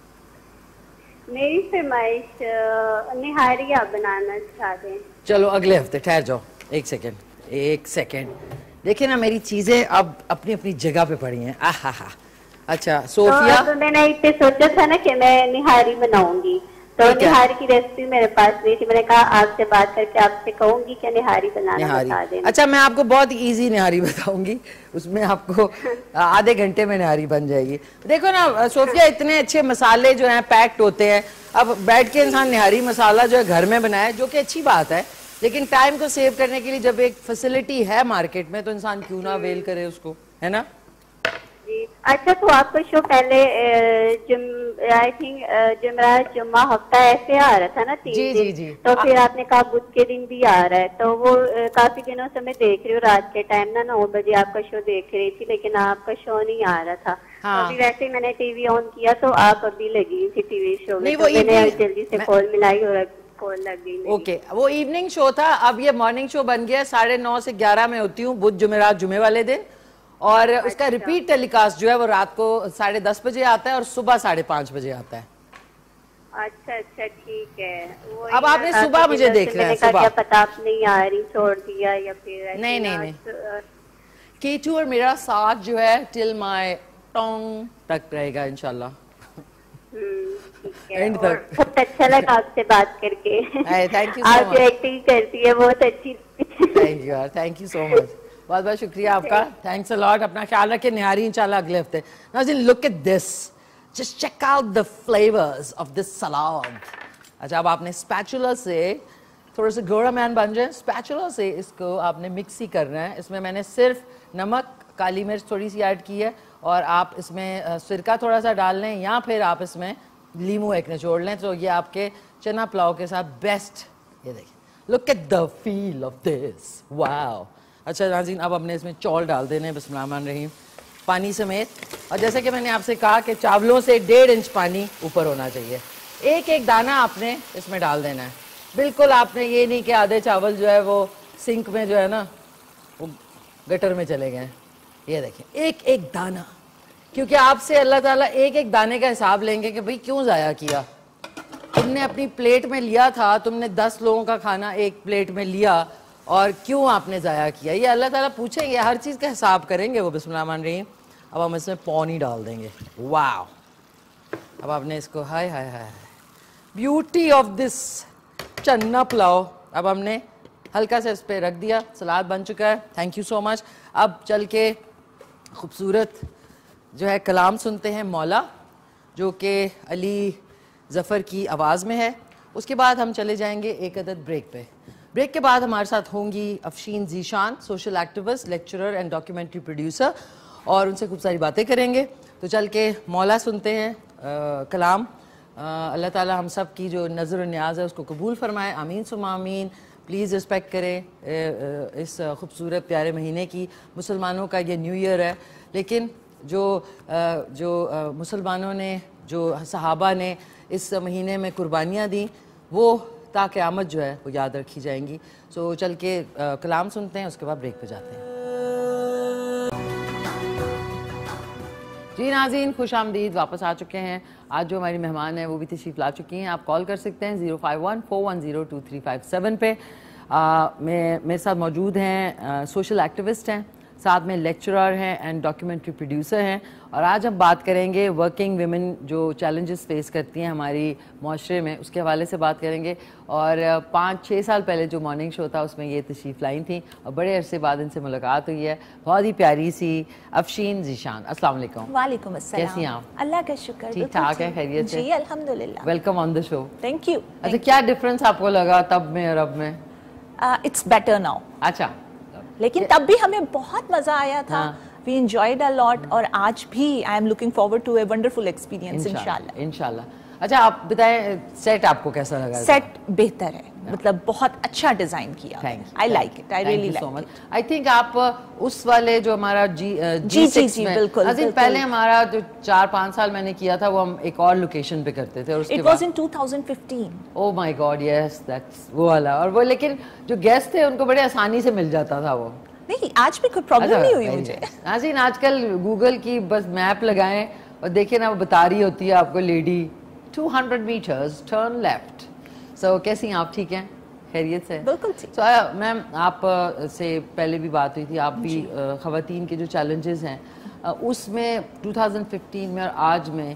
मेरी फरमाइश निहारी आप बनाना चाहते हैं। चलो अगले हफ्ते, ठहर जाओ एक सेकेंड, एक सेकेंड। देखिए ना मेरी चीजें अब अपनी अपनी जगह पे पड़ी हैं। आहा हा। अच्छा सोफिया, तो मैंने एक पे सोचा था ना कि मैं निहारी बनाऊंगी, तो निहारी की रेसिपी मेरे पास नहीं थी। मैंने कहा आपसे बात करके आपसे कहूंगी कि निहारी बनाना निहारी। बता देना। अच्छा मैं आपको बहुत इजी निहारी बताऊंगी, उसमें आपको आधे घंटे में निहारी बन जाएगी। देखो ना सोफिया, इतने अच्छे मसाले जो हैं पैक्ड होते हैं। अब बैठ के इंसान निहारी मसाला जो है घर में बनाए, जो कि अच्छी बात है, लेकिन टाइम को सेव करने के लिए जब एक फैसिलिटी है मार्केट में तो इंसान क्यों ना अवेल करे उसको, है ना? जी अच्छा, तो आपका शो पहले आई थिंक जुमेरात जुम्मा हफ्ता ऐसे आ रहा था ना, तीन जी, दिन। जी, जी। तो फिर आपने कहा बुध के दिन भी आ रहा है, तो वो आ, काफी दिनों से मैं देख रही हूँ रात के टाइम ना नौ बजे आपका शो देख रही थी, लेकिन आपका शो नहीं आ रहा था। हाँ। तो अभी वैसे ही मैंने टीवी ऑन किया तो आप अभी लगी थी टीवी शो में, नहीं, तो वो मैंने evening- जल्दी से कॉल मिलाई और कॉल लग गई मेरी। ओके okay, वो इवनिंग शो था, अब ये मॉर्निंग शो बन गया। साढ़े नौ से ग्यारह में होती हूँ बुध जुमेरात जुमे वाले दिन, और अच्छा। उसका रिपीट टेलीकास्ट जो है वो रात को साढ़े दस बजे आता है और सुबह साढ़े पाँच बजे आता है। अच्छा अच्छा ठीक है। अब आपने सुबह मुझे देख लिया, सुबह क्या पता आप नहीं आ रही, छोड़ दिया या फिर नहीं नहीं नहीं। कीचू और मेरा साथ जो है टिल माय टोंग तक रहेगा इंशाल्लाह। एंड तक। बहुत अच्छा लगा आपसे बात करके। थैंक यू सो आप मच। जो एक्टिंग करती है बहुत अच्छी। थैंक यू यार, थैंक यू सो मच, बहुत बहुत शुक्रिया आपका, थैंक्स अ लॉट। अपना ख्याल रखें, निहारी इंशाल्लाह अगले हफ्ते। नाज़रीन look at this, just check out the flavours of this salad. अच्छा अब आपने स्पैचुला से थोड़ा सा गोरा मैन बन जाए, स्पैचुला से इसको आपने मिक्स ही करना है। इसमें मैंने सिर्फ नमक, काली मिर्च थोड़ी सी ऐड की है, और आप इसमें सिरका थोड़ा सा डाल लें, या फिर आप इसमें लीमू एक निचोड़ लें, तो ये आपके चना पुलाव के साथ बेस्ट। ये देखिए, look at the feel of this, wow. अच्छा नाज़रीन, अब हमने इसमें चौल डाल देने, बिस्मिल्लाहिर्रहमानिर्रहीम, पानी समेत। और जैसे कि मैंने आपसे कहा कि चावलों से डेढ़ इंच पानी ऊपर होना चाहिए। एक एक दाना आपने इसमें डाल देना है, बिल्कुल आपने ये नहीं कि आधे चावल जो है वो सिंक में जो है ना वो गटर में चले गए। ये देखिए एक एक दाना, क्योंकि आपसे अल्लाह ताला एक एक दाने का हिसाब लेंगे कि भाई क्यों ज़ाया किया। तुमने अपनी प्लेट में लिया था, तुमने दस लोगों का खाना एक प्लेट में लिया, और क्यों आपने ज़ाया किया, ये अल्लाह ताला पूछेंगे, हर चीज़ का हिसाब करेंगे वो। बिस्मिल्लाहिर्रहमानिर्रहीम। अब हम इसमें पानी डाल देंगे, वाह। अब आपने इसको, हाय हाय हाय, beauty of this chana pulao. अब हमने हल्का सा इस पर रख दिया, सलाद बन चुका है, थैंक यू सो मच। अब चल के खूबसूरत जो है कलाम सुनते हैं मौला, जो कि अली ज़फ़र की आवाज़ में है। उसके बाद हम चले जाएंगे एक अदद ब्रेक पे। ब्रेक के बाद हमारे साथ होंगी Afsheen Zeeshan, social activist, lecturer and documentary producer, और उनसे खूब सारी बातें करेंगे। तो चल के मौला सुनते हैं आ, कलाम। अल्लाह ताला हम सब की जो नज़र न्याज है उसको कबूल फरमाए, आमीन सुम्मा आमीन। प्लीज़ रिस्पेक्ट करें इस खूबसूरत प्यारे महीने की। मुसलमानों का ये न्यू ईयर है, लेकिन जो जो मुसलमानों ने, जो सहाबा ने इस महीने में कुर्बानियाँ दी, वो ताक़यामत जो है वो याद रखी जाएंगी। सो चल के कलाम सुनते हैं, उसके बाद ब्रेक पे जाते हैं। जी नाज़रीन, खुश आमदीद, वापस आ चुके हैं। आज जो हमारी मेहमान हैं वो भी तशरीफ़ ला चुकी हैं। आप कॉल कर सकते हैं zero five one four one zero two three five seven पे। मैं मेरे साथ मौजूद हैं सोशल एक्टिविस्ट हैं, साथ में लेक्चरर हैं एंड डॉक्यूमेंट्री प्रोड्यूसर हैं। और आज हम बात करेंगे वर्किंग विमेन जो चैलेंजेस फेस करती हैं हमारी माशरे में, उसके हवाले से बात करेंगे। और पाँच छः साल पहले जो मॉर्निंग शो था उसमें ये तशरीफ़ लाई थी और बड़े अरसे बाद इनसे मुलाकात हुई है। बहुत ही प्यारी सी अफशीन ज़ीशान, अस्सलाम वालेकुम। वालेकुम अस्सलाम। कैसी हैं आप? अल्लाह का शुक्र, ठीक ठाक है, खैरियत से? जी अल्हम्दुलिल्लाह। Welcome on the show. Thank you. अच्छा, क्या डिफरेंस आपको लगा तब में और अब में? It's better now. अच्छा, लेकिन तब भी हमें बहुत मजा आया था। हाँ। वी एंजॉयड अ लॉट और आज भी I am looking forward to a wonderful experience इंशाल्लाह इंशाल्लाह। अच्छा, आप बताएं सेट आपको कैसा लगा? सेट बेहतर है, मतलब बहुत अच्छा डिजाइन किया। I like it, I really like it. I think आप उस वाले जो हमारा जी जी जी जी बिल्कुल बिल्कुल पहले हमारा जो चार पाँच साल मैंने किया था वो हम एक और लोकेशन पे करते थे और उसके it was in two thousand fifteen. Oh my God, yes that's वो वाला। और वो लेकिन जो गेस्ट थे उनको बड़े आसानी से मिल जाता था वो। नहीं, आज भी कोई प्रॉब्लम नहीं हुई मुझे। हाँ जी, आजकल गूगल की बस मैप लगाएं और देखिए ना, वो बता रही होती है आपको lady two hundred metres turn left. So कैसी हैं आप? ठीक हैं, खैरियत से? बिल्कुल ठीक। सो मैम, आप से पहले भी बात हुई थी, आप भी ख़वातीन के जो चैलेंजेस हैं उसमें टू थाउजेंड फिफ्टीन में और आज में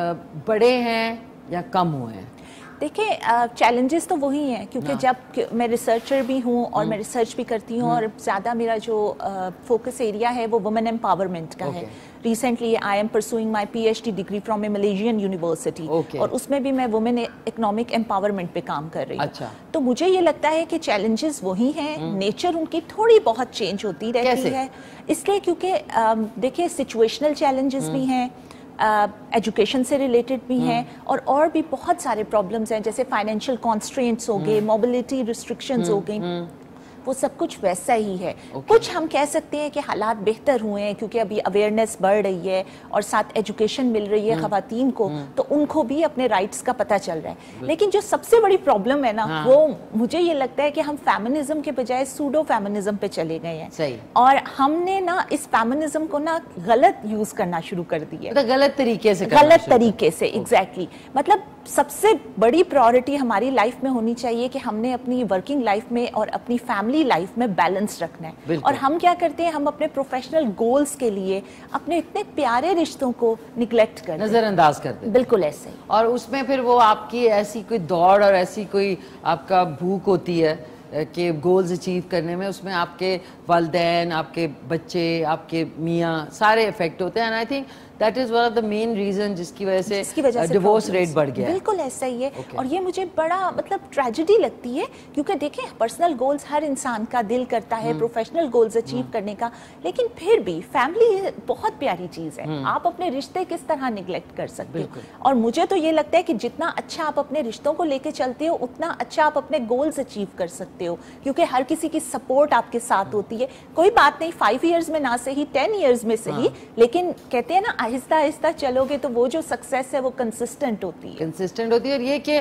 बड़े हैं या कम हुए हैं? देखिए, चैलेंजेस तो वही हैं क्योंकि जब मैं रिसर्चर भी हूँ और मैं रिसर्च भी करती हूँ और ज़्यादा मेरा जो फोकस एरिया है वो वुमेन एम्पावरमेंट का है। Recently I am pursuing my PhD degree from a Malaysian university और उसमें भी मैं वुमेन इकोनॉमिक एम्पावरमेंट पे काम कर रही हूँ। अच्छा। तो मुझे ये लगता है कि चैलेंजेस वही हैं, नेचर उनकी थोड़ी बहुत चेंज होती रहती है। इसलिए क्योंकि देखिए, सिचुएशनल चैलेंजेस भी हैं, एजुकेशन uh, से रिलेटेड भी हैं और और भी बहुत सारे प्रॉब्लम्स हैं, जैसे फाइनेंशियल कॉन्स्ट्रेंट्स हो गए, मोबिलिटी रिस्ट्रिक्शंस हो गई, वो सब कुछ वैसा ही है। okay. कुछ हम कह सकते हैं कि हालात बेहतर हुए हैं क्योंकि अभी अवेयरनेस बढ़ रही है और साथ एजुकेशन मिल रही है खवातीन को, तो उनको भी अपने राइट्स का पता चल रहा है। लेकिन जो सबसे बड़ी प्रॉब्लम है ना, हाँ। वो मुझे ये लगता है कि हम फेमिनिज्म के बजाय सूडो फेमिनिज्म पे चले गए हैं। सही। और हमने ना इस फेमिनिज्म को ना गलत यूज करना शुरू कर दिया, मतलब गलत तरीके से गलत तरीके से एग्जैक्टली exactly. मतलब सबसे बड़ी प्रायोरिटी हमारी लाइफ में होनी चाहिए कि हमने अपनी वर्किंग लाइफ में और अपनी फैमिली लाइफ में बैलेंस रखना है। और हम क्या करते हैं, हम अपने प्रोफेशनल गोल्स के लिए अपने इतने प्यारे रिश्तों को निगलेक्ट करते हैं, नजरअंदाज करते हैं। बिल्कुल ऐसे ही। और उसमें फिर वो आपकी ऐसी कोई दौड़ और ऐसी कोई आपका भूख होती है कि गोल्स अचीव करने में, उसमें आपके वालिदैन, आपके बच्चे, आपके मियाँ सारे इफेक्ट होते हैं। And I think that is one of the main reason जिसकी वजह से, जिसकी वजह से डिवोर्स रेट बढ़ गया है। बिल्कुल ऐसा ही है। okay. और ये मुझे बड़ा मतलब ट्रेजेडी लगती है क्योंकि देखें, पर्सनल गोल्स हर इंसान का दिल करता है प्रोफेशनल गोल्स अचीव करने का, लेकिन फिर भी फैमिली बहुत प्यारी चीज है। आप अपने रिश्ते किस तरह निगलेक्ट कर सकते हो? और मुझे तो ये लगता है कि जितना अच्छा आप अपने रिश्तों को लेके चलते हो उतना अच्छा आप अपने गोल्स अचीव कर सकते हो, क्योंकि हर किसी की सपोर्ट आपके साथ होती है। कोई बात नहीं, फाइव ईयर्स में ना सही, टेन ईयर्स में सही, लेकिन कहते हैं ना, आहिस्ता आहिस्ता चलोगे तो वो जो सक्सेस है वो कंसिस्टेंट होती है। कंसिस्टेंट होती है। और ये कि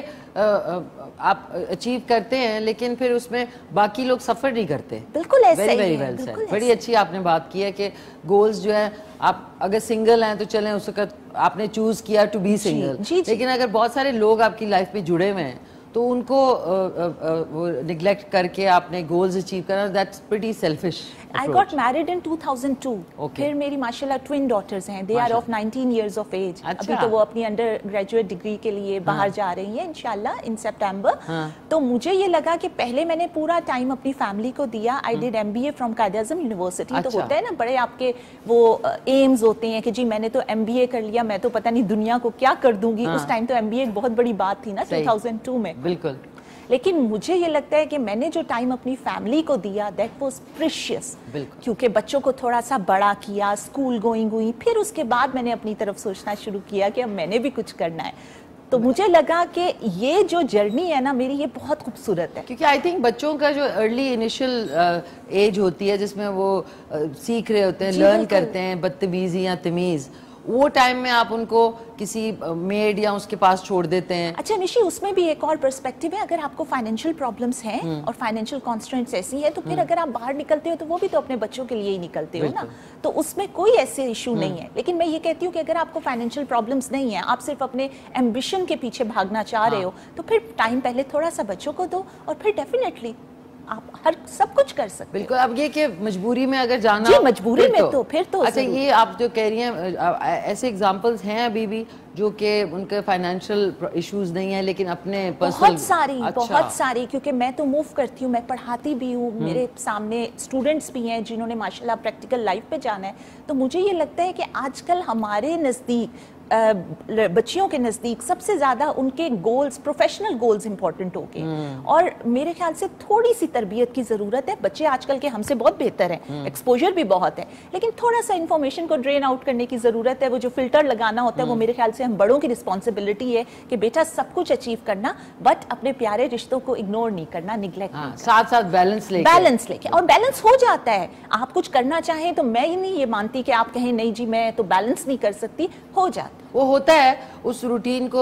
आप अचीव करते हैं लेकिन फिर उसमें बाकी लोग सफर नहीं करते। बिल्कुल ऐसा वेरी ही वेरी है। Well said. बड़ी अच्छी आपने बात की है कि गोल्स जो है, आप अगर सिंगल हैं तो चलें, उस वक्त आपने चूज किया टू बी सिंगल, लेकिन अगर बहुत सारे लोग आपकी लाइफ में जुड़े हुए हैं तो उनको वो निगलेक्ट करके आपने गोल्स अचीव करना, that's pretty selfish. I got married in two thousand two. Okay. फिर मेरी माशाल्लाह ट्विन डॉटर्स हैं, they are of nineteen years of age. अच्छा। अभी तो वो अपनी अंडर ग्रेजुएट डिग्री के लिए हाँ। बाहर जा रही हैं इंशाल्लाह इन सितंबर। हाँ। तो मुझे ये लगा कि पहले मैंने पूरा टाइम अपनी फैमिली को दिया। I did M B A from Quaid-e-Azam university. अच्छा। तो होता है ना, बड़े आपके वो एम्स होते हैं कि जी मैंने तो M B A कर लिया, मैं तो पता नहीं दुनिया को क्या कर दूंगी। हाँ। उस टाइम तो M B A एक बहुत बड़ी बात थी ना two thousand two में। बिल्कुल। लेकिन मुझे ये लगता है कि मैंने जो टाइम अपनी फैमिली को दिया, दैट वाज प्रीशियस, क्योंकि बच्चों को थोड़ा सा बड़ा किया, स्कूल गोइंग हुई, फिर उसके बाद मैंने अपनी तरफ सोचना शुरू किया कि अब मैंने भी कुछ करना है। तो मुझे लगा कि ये जो जर्नी है ना मेरी, ये बहुत खूबसूरत है, क्योंकि आई थिंक बच्चों का जो अर्ली इनिशियल एज होती है जिसमें वो uh, सीख रहे होते हैं, लर्न करते हैं बदतमीजी या तमीज़, वो टाइम में आप उनको किसी मेड या उसके पास छोड़ देते हैं। अच्छा निशी, उसमें भी एक और पर्सपेक्टिव है। अगर आपको फाइनेंशियल प्रॉब्लम्स हैं और फाइनेंशियल कॉन्स्ट्रेंट्स ऐसी हैं, तो फिर अगर आप बाहर निकलते हो तो वो भी तो अपने बच्चों के लिए ही निकलते हो ना, तो उसमें कोई ऐसे इशू नहीं है। लेकिन मैं ये कहती हूँ कि अगर आपको फाइनेंशियल प्रॉब्लम्स नहीं है, आप सिर्फ अपने एम्बिशन के पीछे भागना चाह रहे हो, तो फिर टाइम पहले थोड़ा सा बच्चों को दो और फिर डेफिनेटली आप हर सब कुछ कर सकते बिल्कुल। अब ये कि मजबूरी में अगर जाना, जी मजबूरी में तो, तो फिर तो अच्छा ये आप जो कह रही हैं ऐसे एग्जांपल्स हैं अभी भी जो कि उनके फाइनेंशियल इश्यूज नहीं है लेकिन अपने पर्सनल? बहुत सारी अच्छा। बहुत सारी, क्योंकि मैं तो मूव करती हूँ, मैं पढ़ाती भी हूँ, मेरे सामने स्टूडेंट्स भी हैं जिन्होंने माशाल्लाह प्रैक्टिकल लाइफ पे जाना है। तो मुझे ये लगता है कि आजकल हमारे नज़दीक बच्चियों के नज़दीक सबसे ज़्यादा उनके गोल्स, प्रोफेशनल गोल्स इंपॉर्टेंट हो गए और मेरे ख्याल से थोड़ी सी तरबियत की ज़रूरत है। बच्चे आजकल के हमसे बहुत बेहतर हैं, एक्सपोजर भी बहुत है, लेकिन थोड़ा सा इंफॉर्मेशन को ड्रेन आउट करने की ज़रूरत है। वो जो फिल्टर लगाना होता है वो मेरे ख्याल से हम बड़ों की रिस्पॉन्सिबिलिटी है कि बेटा सब कुछ अचीव करना बट अपने प्यारे रिश्तों को इग्नोर नहीं करना, निगलेक्ट हाँ, साथ साथ बैलेंस लेके बैलेंस लेके और बैलेंस हो जाता है। आप कुछ करना चाहें तो मैं ही नहीं ये मानती कि आप कहें नहीं जी मैं तो बैलेंस नहीं कर सकती, हो जाता वो होता है। उस रूटीन को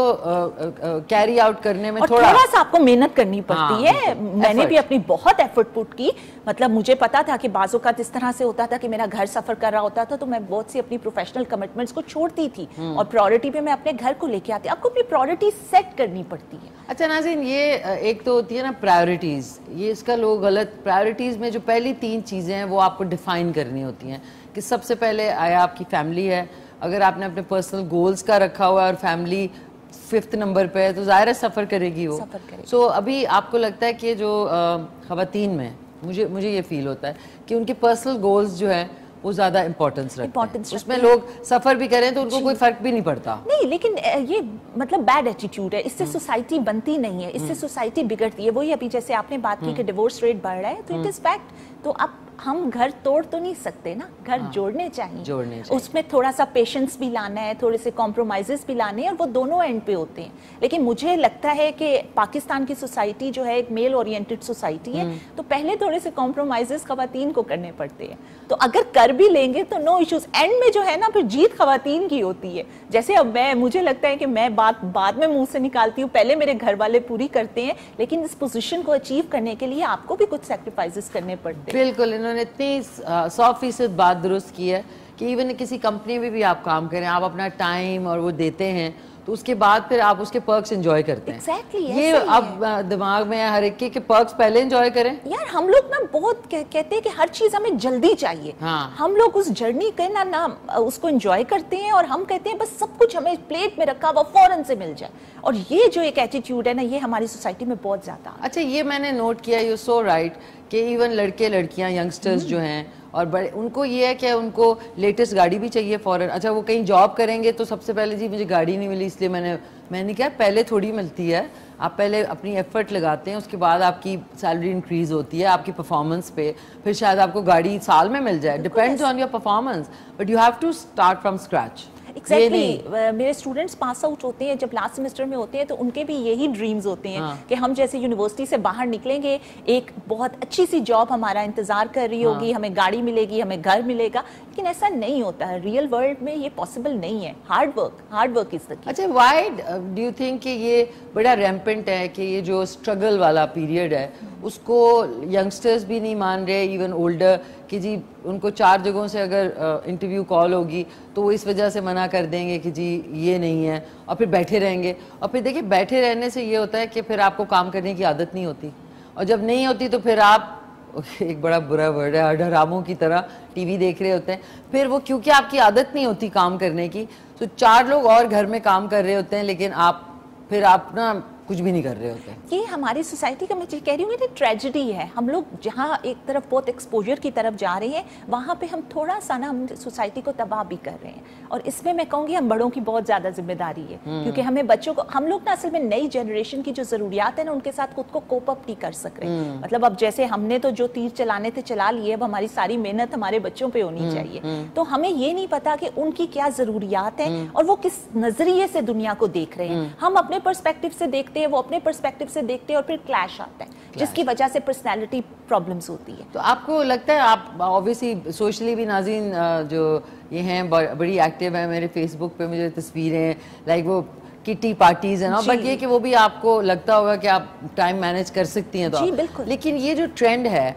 कैरी आउट करने में और थोड़ा थोड़ा सा आपको मेहनत करनी पड़ती हाँ, है। मैंने भी अपनी बहुत एफर्ट पुट की, मतलब मुझे पता था कि बाज़ औक़ात इस तरह से होता था कि मेरा घर सफर कर रहा होता था तो मैं बहुत सी अपनी प्रोफेशनल कमिटमेंट्स को छोड़ती थी और प्रायोरिटी पे मैं अपने घर को लेके आती। आपको अपनी प्रायोरिटी सेट करनी पड़ती है। अच्छा नाज़रीन, ये एक तो होती है ना प्रायोरिटीज़, ये इसका लोग गलत, प्रायोरिटीज़ में जो पहली तीन चीज़ें हैं वो आपको डिफाइन करनी होती हैं कि सबसे पहले आया आपकी फैमिली है। अगर आपने अपने पर्सनल गोल्स का रखा हुआ है और फैमिली फिफ्थ नंबर पे है तो ज़ाहिर है सफ़र करेगी वो। सो so, अभी आपको लगता है कि जो ख़वातीन में मुझे मुझे ये फील होता है कि उनके पर्सनल गोल्स जो है वो ज़्यादा इंपॉर्टेंस रखते हैं, उसमें लोग सफ़र भी करें तो उनको कोई फ़र्क भी नहीं पड़ता। नहीं, लेकिन ये मतलब बैड एटीट्यूड है, इससे सोसाइटी बनती नहीं है, इससे सोसाइटी बिगड़ती है। वही अभी जैसे आपने बात की कि डिवोर्स रेट बढ़ रहा है तो इट इज़ फैक्ट। तो अब हम घर तोड़ तो नहीं सकते ना, घर हाँ, जोड़ने चाहिए जोड़ने चाहिए। उसमें थोड़ा सा पेशेंस भी लाना है, थोड़े से कॉम्प्रोमाइजेस भी लाने हैं और वो दोनों एंड पे होते हैं। लेकिन मुझे लगता है कि पाकिस्तान की सोसाइटी जो है एक मेल ओरिएंटेड सोसाइटी है तो पहले थोड़े से कॉम्प्रोमाइजेस खवातीन को करने पड़ते हैं। तो अगर कर भी लेंगे तो नो इश्यूज, एंड में जो है ना फिर जीत खवातीन की होती है। जैसे अब मैं, मुझे लगता है कि मैं बात बाद में मुंह से निकालती हूँ, पहले मेरे घर वाले पूरी करते हैं, लेकिन इस पोजीशन को अचीव करने के लिए आपको भी कुछ सैक्रिफाइसेस करने पड़ते हैं। बिल्कुल, इन्होंने इतनी सौ फीसद बात दुरुस्त की है कि इवन किसी कंपनी में भी आप काम करें, आप अपना टाइम और वो देते हैं तो उसके बाद फिर आप उसके पर्क्स एंजॉय करते हैं। exactly, ये अब दिमाग में हर एक के पर्क्स पहले एंजॉय करें। यार हम लोग ना बहुत कह, कहते हैं कि हर चीज हमें जल्दी चाहिए। हाँ। हम लोग उस जर्नी के ना ना उसको एंजॉय करते हैं और हम कहते हैं बस सब कुछ हमें प्लेट में रखा हुआ फौरन से मिल जाए। और ये जो एक एटीट्यूड है ना ये हमारी सोसाइटी में बहुत ज्यादा। अच्छा, ये मैंने नोट किया, यू सो राइट, कि इवन लड़के लड़कियां यंगस्टर्स जो हैं और बड़े, उनको ये है कि उनको लेटेस्ट गाड़ी भी चाहिए फौरन। अच्छा, वो कहीं जॉब करेंगे तो सबसे पहले जी मुझे गाड़ी नहीं मिली इसलिए मैंने मैंने क्या, पहले थोड़ी मिलती है, आप पहले अपनी एफर्ट लगाते हैं, उसके बाद आपकी सैलरी इंक्रीज होती है आपकी परफॉर्मेंस पे, फिर शायद आपको गाड़ी साल में मिल जाए, depends on your performance, but you have to start from scratch. Exactly exactly. मेरे स्टूडेंट्स पास आउट होते हैं जब लास्ट सेमेस्टर में होते हैं तो उनके भी यही ड्रीम्स होते हैं हाँ. कि हम जैसे यूनिवर्सिटी से बाहर निकलेंगे, एक बहुत अच्छी सी जॉब हमारा इंतजार कर रही होगी, हाँ. हमें गाड़ी मिलेगी, हमें घर मिलेगा, लेकिन ऐसा नहीं होता है। रियल वर्ल्ड में ये पॉसिबल नहीं है। Hard work hard work is the key. अच्छा, व्हाई डू यू थिंक कि ये बड़ा रैम्पेंट है कि ये जो स्ट्रगल वाला पीरियड है उसको यंगस्टर्स भी नहीं मान रहे, इवन ओल्डर, कि जी उनको चार जगहों से अगर इंटरव्यू uh, कॉल होगी तो वो इस वजह से मना कर देंगे कि जी ये नहीं है, और फिर बैठे रहेंगे। और फिर देखिए, बैठे रहने से ये होता है कि फिर आपको काम करने की आदत नहीं होती, और जब नहीं होती तो फिर आप एक बड़ा बुरा वर्ड है, हरामों की तरह टीवी देख रहे होते हैं। फिर वो क्योंकि आपकी आदत नहीं होती काम करने की, तो चार लोग और घर में काम कर रहे होते हैं लेकिन आप फिर आप ना कुछ भी नहीं कर रहे होते। ये हमारी सोसाइटी का, मैं कह रही हूँ कि ट्रेजेडी है। हम लोग जहाँ एक तरफ बहुत एक्सपोजर की तरफ जा रहे हैं, वहाँ पे हम थोड़ा सा ना हम सोसाइटी को तबाह भी कर रहे हैं। और इसमें मैं कहूँगी हम बड़ों की बहुत ज़्यादा जिम्मेदारी है, क्योंकि हमें बच्चों को, हम लोग ना असल में नई जनरेशन की जो ज़रूरियात है ना उनके साथ खुद को कोप अप नहीं कर सक रहे। मतलब अब जैसे हमने तो जो तीर चलाने थे चला लिए, अब हमारी सारी मेहनत हमारे बच्चों पर होनी चाहिए। तो हमें ये नहीं पता कि उनकी क्या ज़रूरियात है और वो किस नज़रिए से दुनिया को देख रहे हैं। हम अपने पर्सपेक्टिव से देखते हैं, वो अपने पर्सपेक्टिव से देखते हैं, और फिर क्लैश आता है जिसकी वजह से पर्सनालिटी प्रॉब्लम्स होती है। तो आपको लगता है, आप ऑब्वियसली सोशली भी नाज़रीन जो ये हैं बड़ी एक्टिव है, मेरे फेसबुक पे मुझे तस्वीरें लाइक वो किटी पार्टीज है ना, बट ये कि वो भी आपको लगता होगा कि आप टाइम मैनेज कर सकती हैं तो जी, आप, बिल्कुल। लेकिन ये जो ट्रेंड है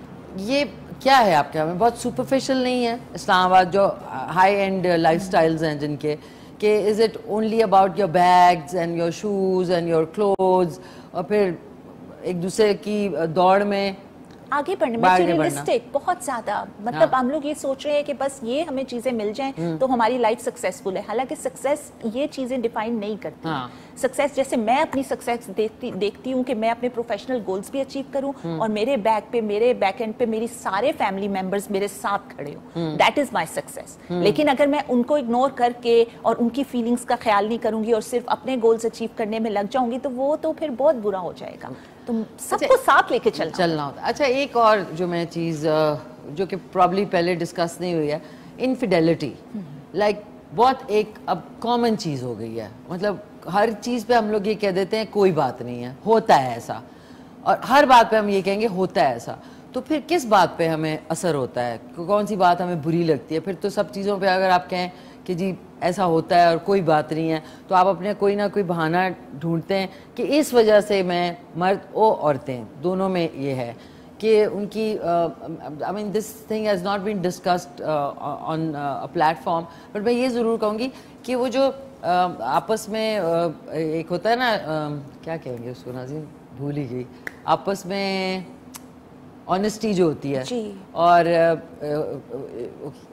ये क्या है आपके यहाँ में? बहुत सुपरफिशियल नहीं है इस्लामाबाद जो हाई एंड लाइफस्टाइल्स हैं जिनके, कि is it only about your bags and your shoes and your clothes, और फिर एक दूसरे की दौड़ में आगे बढ़ने, मटेरियलिस्टिक बहुत ज्यादा, मतलब हम लोग ये सोच रहे हैं कि बस ये हमें चीजें मिल जाएं तो हमारी लाइफ सक्सेसफुल है, हालांकि सक्सेस ये चीजें डिफाइन नहीं करती। हाँ। सक्सेस जैसे मैं अपनी सक्सेस देखती देखती हूँ कि मैं अपने प्रोफेशनल गोल्स भी अचीव करूँ और मेरे बैक पे, मेरे बैक एंड पे मेरी सारे फैमिली मेंबर्स मेरे साथ खड़े हो, दैट इज माय सक्सेस। लेकिन अगर मैं उनको इग्नोर करके और उनकी फीलिंग्स का ख्याल नहीं करूंगी और सिर्फ अपने गोल्स अचीव करने में लग जाऊंगी तो वो तो फिर बहुत बुरा हो जाएगा। तो सबको साथ लेके चलना चलना होता। अच्छा, एक और जो मैं चीज़ जो कि प्रॉब्ली पहले डिस्कस नहीं हुई है, इनफिडेलिटी। लाइक बहुत एक अब कॉमन चीज़ हो गई है, मतलब हर चीज़ पे हम लोग ये कह देते हैं कोई बात नहीं है, होता है ऐसा, और हर बात पे हम ये कहेंगे होता है ऐसा। तो फिर किस बात पे हमें असर होता है, कौन सी बात हमें बुरी लगती है? फिर तो सब चीज़ों पे अगर आप कहें कि जी ऐसा होता है और कोई बात नहीं है, तो आप अपने कोई ना कोई बहाना ढूंढते हैं कि इस वजह से मैं, मर्द और औरतें दोनों में ये है कि उनकी, I mean this thing has not been discussed on a platform, but मैं ये ज़रूर कहूँगी कि वो जो uh, आपस में uh, एक होता है ना, uh, क्या कहेंगे उसको नाज़रीन, भूल ही गई, आपस में ऑनेस्टी जो होती है जी। और uh, uh,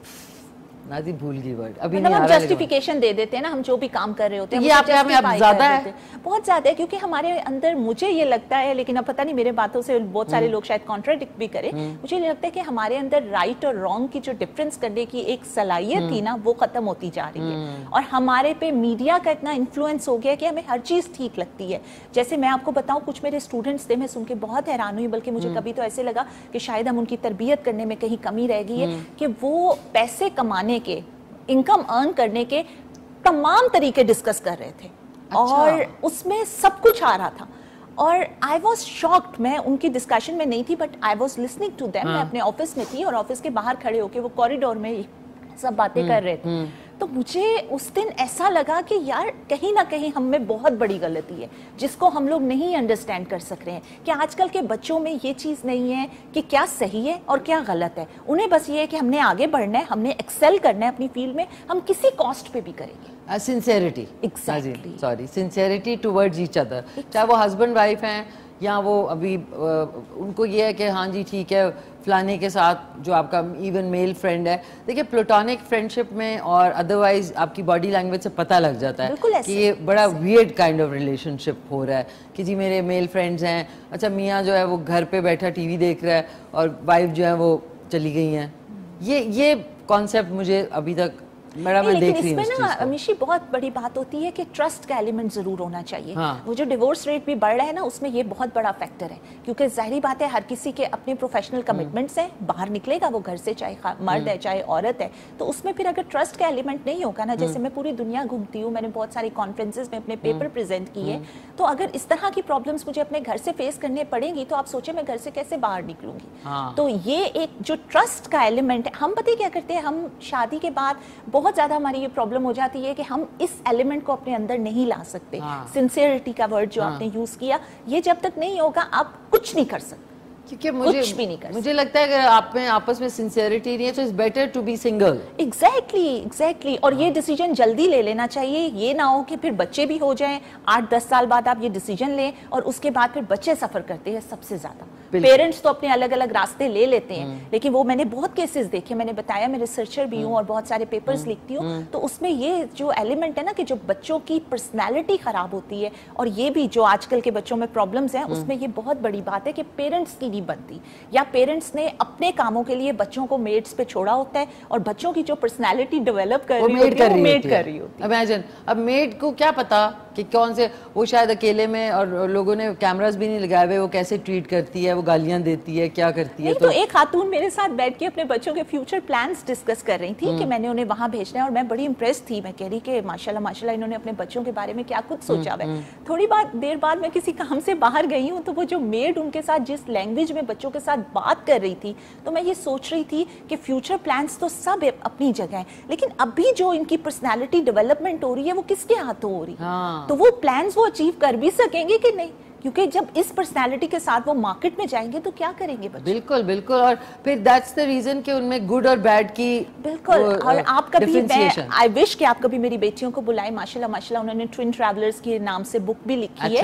नाज़ी भूल गई वर्ड, अभी मतलब हम जस्टिफिकेशन दे देते हैं ना, हम जो भी काम कर रहे होते हैं, ये आपके आप में अब ज्यादा है, बहुत ज्यादा है, क्योंकि हमारे अंदर, मुझे ये लगता है, लेकिन अब पता नहीं मेरे बातों से बहुत सारे लोग शायद कॉन्ट्राडिक्ट भी करें, मुझे ये लगता है कि हमारे अंदर राइट और रॉन्ग की जो डिफरेंस करने की एक सलाहियत थी ना, वो खत्म होती जा रही है। और हमारे पे मीडिया का इतना इन्फ्लुएंस हो गया कि हमें हर चीज ठीक लगती है। जैसे मैं आपको बताऊं, कुछ मेरे स्टूडेंट्स थे, मैं सुन के बहुत हैरान हुई, बल्कि मुझे कभी तो ऐसे लगा कि शायद हम उनकी तरबियत करने में कहीं कमी रह गई है, कि वो पैसे कमाने के, इनकम अर्न करने के तमाम तरीके डिस्कस कर रहे थे। अच्छा। और उसमें सब कुछ आ रहा था और आई वॉज शॉक्ड। मैं उनकी डिस्कशन में नहीं थी, but I was listening to them. मैं अपने ऑफिस में थी और ऑफिस के बाहर खड़े होके वो कॉरिडोर में सब बातें कर रहे थे। तो मुझे उस दिन ऐसा लगा कि यार कहीं ना कहीं हम में बहुत बड़ी गलती है, जिसको हम लोग नहीं अंडरस्टैंड कर सक रहे हैं, कि आजकल के बच्चों में ये चीज़ नहीं है कि क्या सही है और क्या गलत है। उन्हें बस ये है कि हमने आगे बढ़ना है, हमने एक्सेल करना है अपनी फील्ड में, हम किसी कॉस्ट पे भी करेंगे। Sincerity, exactly, sorry, sincerity towards each other, चाहे वो हस्बैंड वाइफ हैं या वो अभी uh, उनको ये है कि हाँ जी ठीक है फलाने के साथ जो आपका इवन मेल फ्रेंड है। देखिए प्लेटोनिक फ्रेंडशिप में और अदरवाइज आपकी बॉडी लैंग्वेज से पता लग जाता है कि ये बड़ा वियर्ड काइंड ऑफ रिलेशनशिप हो रहा है कि जी मेरे मेल फ्रेंड्स हैं, अच्छा मियाँ जो है वो घर पे बैठा टीवी देख रहा है और वाइफ जो है वो चली गई हैं। ये ये कॉन्सेप्ट मुझे अभी तक बड़ा मैं देख रही हूं। इसमें ना अमीशी बहुत बड़ी बात होती है कि ट्रस्ट का एलिमेंट जरूर होना चाहिए। हाँ। वो जो डिवोर्स रेट भी बढ़ रहा है ना, उसमें ये बहुत बड़ा फैक्टर है, क्योंकि जाहिर बात है हर किसी के अपने प्रोफेशनल कमिटमेंट्स हैं, बाहर निकलेगा वो घर से, चाहे मर्द है चाहे औरत है, तो उसमें फिर अगर ट्रस्ट का एलिमेंट नहीं होगा ना, जैसे मैं पूरी दुनिया घूमती हूँ, मैंने बहुत सारी कॉन्फ्रेंसेज में अपने पेपर प्रेजेंट किए, तो अगर इस तरह की प्रॉब्लम्स मुझे अपने घर से फेस करने पड़ेंगी तो आप सोचे मैं घर से कैसे बाहर निकलूंगी। हाँ। तो ये एक जो ट्रस्ट का एलिमेंट है, हम पता क्या करते हैं, हम शादी के बाद बहुत ज्यादा हमारी ये प्रॉब्लम हो जाती है कि हम इस एलिमेंट को अपने अंदर नहीं ला सकते। हाँ। सिंसियरिटी का वर्ड जो हाँ। आपने यूज किया, ये जब तक नहीं होगा आप कुछ नहीं कर सकते, क्योंकि मुझे कुछ भी नहीं कर मुझे लगता है कि आप में आपस में सिंसियरिटी नहीं है तो it's better to be single. Exactly exactly और ये डिसीजन जल्दी ले लेना चाहिए। ये ना हो कि फिर बच्चे भी हो जाएं, आठ दस साल बाद आप ये डिसीजन लें और उसके बाद फिर बच्चे सफर करते हैं सबसे ज्यादा। पेरेंट्स तो अपने अलग अलग रास्ते ले लेते हैं, लेकिन वो मैंने बहुत केसेस देखे, मैंने बताया मैं रिसर्चर भी हूँ और बहुत सारे पेपर्स लिखती हूँ, तो उसमें ये जो एलिमेंट है ना कि जो बच्चों की पर्सनैलिटी खराब होती है, और ये भी जो आजकल के बच्चों में प्रॉब्लम्स हैं, उसमें ये बहुत बड़ी बात है कि पेरेंट्स की नहीं बनती, या पेरेंट्स ने अपने कामों के लिए बच्चों को मेड्स पे छोड़ा होता है और बच्चों की जो पर्सनैलिटी डेवलप कर रही होती है वो मेड कर रही होती है। इमेजिन अब मेड को क्या पता कि कौन से, वो शायद अकेले में और लोगों ने कैमरास भी नहीं लगाए हुए, वो कैसे ट्रीट करती है, वो गालियां देती है, क्या करती है। तो, तो एक खातून मेरे साथ बैठ के अपने बच्चों के फ्यूचर प्लान्स डिस्कस कर रही थी कि मैंने उन्हें वहां भेजना है, और मैं बड़ी इंप्रेस थी। मैं कह रही कि माशाल्लाह माशाल्लाह इन्होंने अपने बच्चों के बारे में क्या कुछ सोचा है। थोड़ी बात देर बाद मैं किसी काम से बाहर गई हूँ, तो वो जो मेड उनके साथ जिस लैंग्वेज में बच्चों के साथ बात कर रही थी, तो मैं ये सोच रही थी कि फ्यूचर प्लान्स तो सब अपनी जगह है, लेकिन अभी जो इनकी पर्सनैलिटी डेवलपमेंट हो रही है वो किसके हाथों हो रही है। हाँ। तो वो प्लान्स वो अचीव कर भी सकेंगे कि नहीं, क्योंकि जब इस पर्सनालिटी के साथ वो मार्केट में जाएंगे तो क्या करेंगे बच्चे। बिल्कुल बिल्कुल, और फिर दैट्स द रीजन कि उनमें गुड और बैड की बिल्कुल। और आप कभी, मैं आई विश कि आप कभी मेरी बेटियों को बुलाएं, माशाल्लाह माशाल्लाह उन्होंने ट्विन ट्रैवलर्स के नाम से बुक भी लिखी अच्छा। है,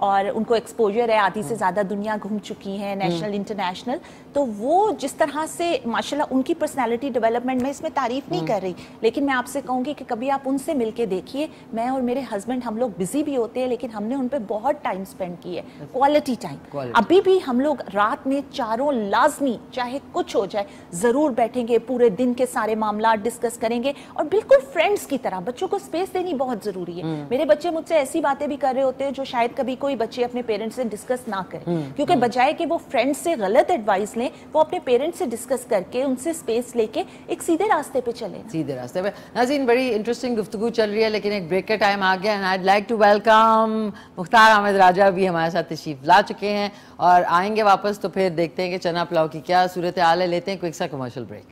और उनको एक्सपोजर है, आधी से ज़्यादा दुनिया घूम चुकी हैं, नेशनल इंटरनेशनल, तो वो जिस तरह से माशाल्लाह उनकी पर्सनालिटी डेवलपमेंट, मैं इसमें तारीफ नहीं कर रही, लेकिन मैं आपसे कहूँगी कि कभी आप उनसे मिल के देखिए। मैं और मेरे हस्बैंड हम लोग बिजी भी होते हैं, लेकिन हमने उन पर बहुत टाइम स्पेंड किया है, क्वालिटी टाइम। अभी भी हम लोग रात में चारों लाजमी, चाहे कुछ हो जाए, ज़रूर बैठेंगे, पूरे दिन के सारे मामला डिस्कस करेंगे और बिल्कुल फ्रेंड्स की तरह। बच्चों को स्पेस देनी बहुत ज़रूरी है। मेरे बच्चे मुझसे ऐसी बातें भी कर रहे होते हैं जो शायद कभी कोई बच्चे अपने पेरेंट्स से डिस्कस ना करें, क्योंकि बजाय कि वो फ्रेंड्स से गलत एडवाइस लें, वो अपने पेरेंट्स से डिस्कस करके उनसे स्पेस लेके एक सीधे रास्ते पे चले, सीधे रास्ते पे। नाज़रीन, बड़ी इंटरेस्टिंग गुफ्तगू चल रही है, लेकिन एक ब्रेक का टाइम आ गया and I like to welcome Mukhtar Ahmad Raja भी हमारे साथ तशरीफ ला चुके हैं और आएंगे वापस। तो फिर देखते हैं कि चना पुलाव की क्या सूरत हाल है। लेते हैं क्विक सा कमर्शियल ब्रेक।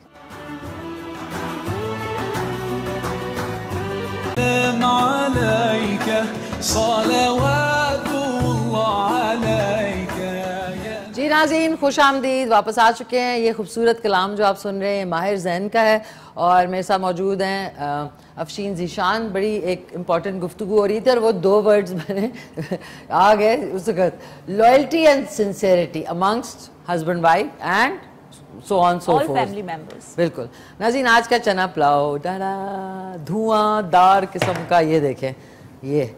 जी नाज़रीन, खुश आमदीद, वापस आ चुके हैं। ये खूबसूरत कलाम जो आप सुन रहे हैं माहिर जैन का है और मेरे साथ मौजूद हैं अफशीन ज़ीशान। बड़ी एक इम्पॉर्टेंट गुफ्तगू हो रही थी और वो दो वर्ड्स मैंने आ गए उस वक्त, loyalty and sincerity amongst husband wife and so on so forth, family members. बिल्कुल नाज़रीन, आज का चना पुलाव डाला धुआंधार किस्म का, ये देखें, ये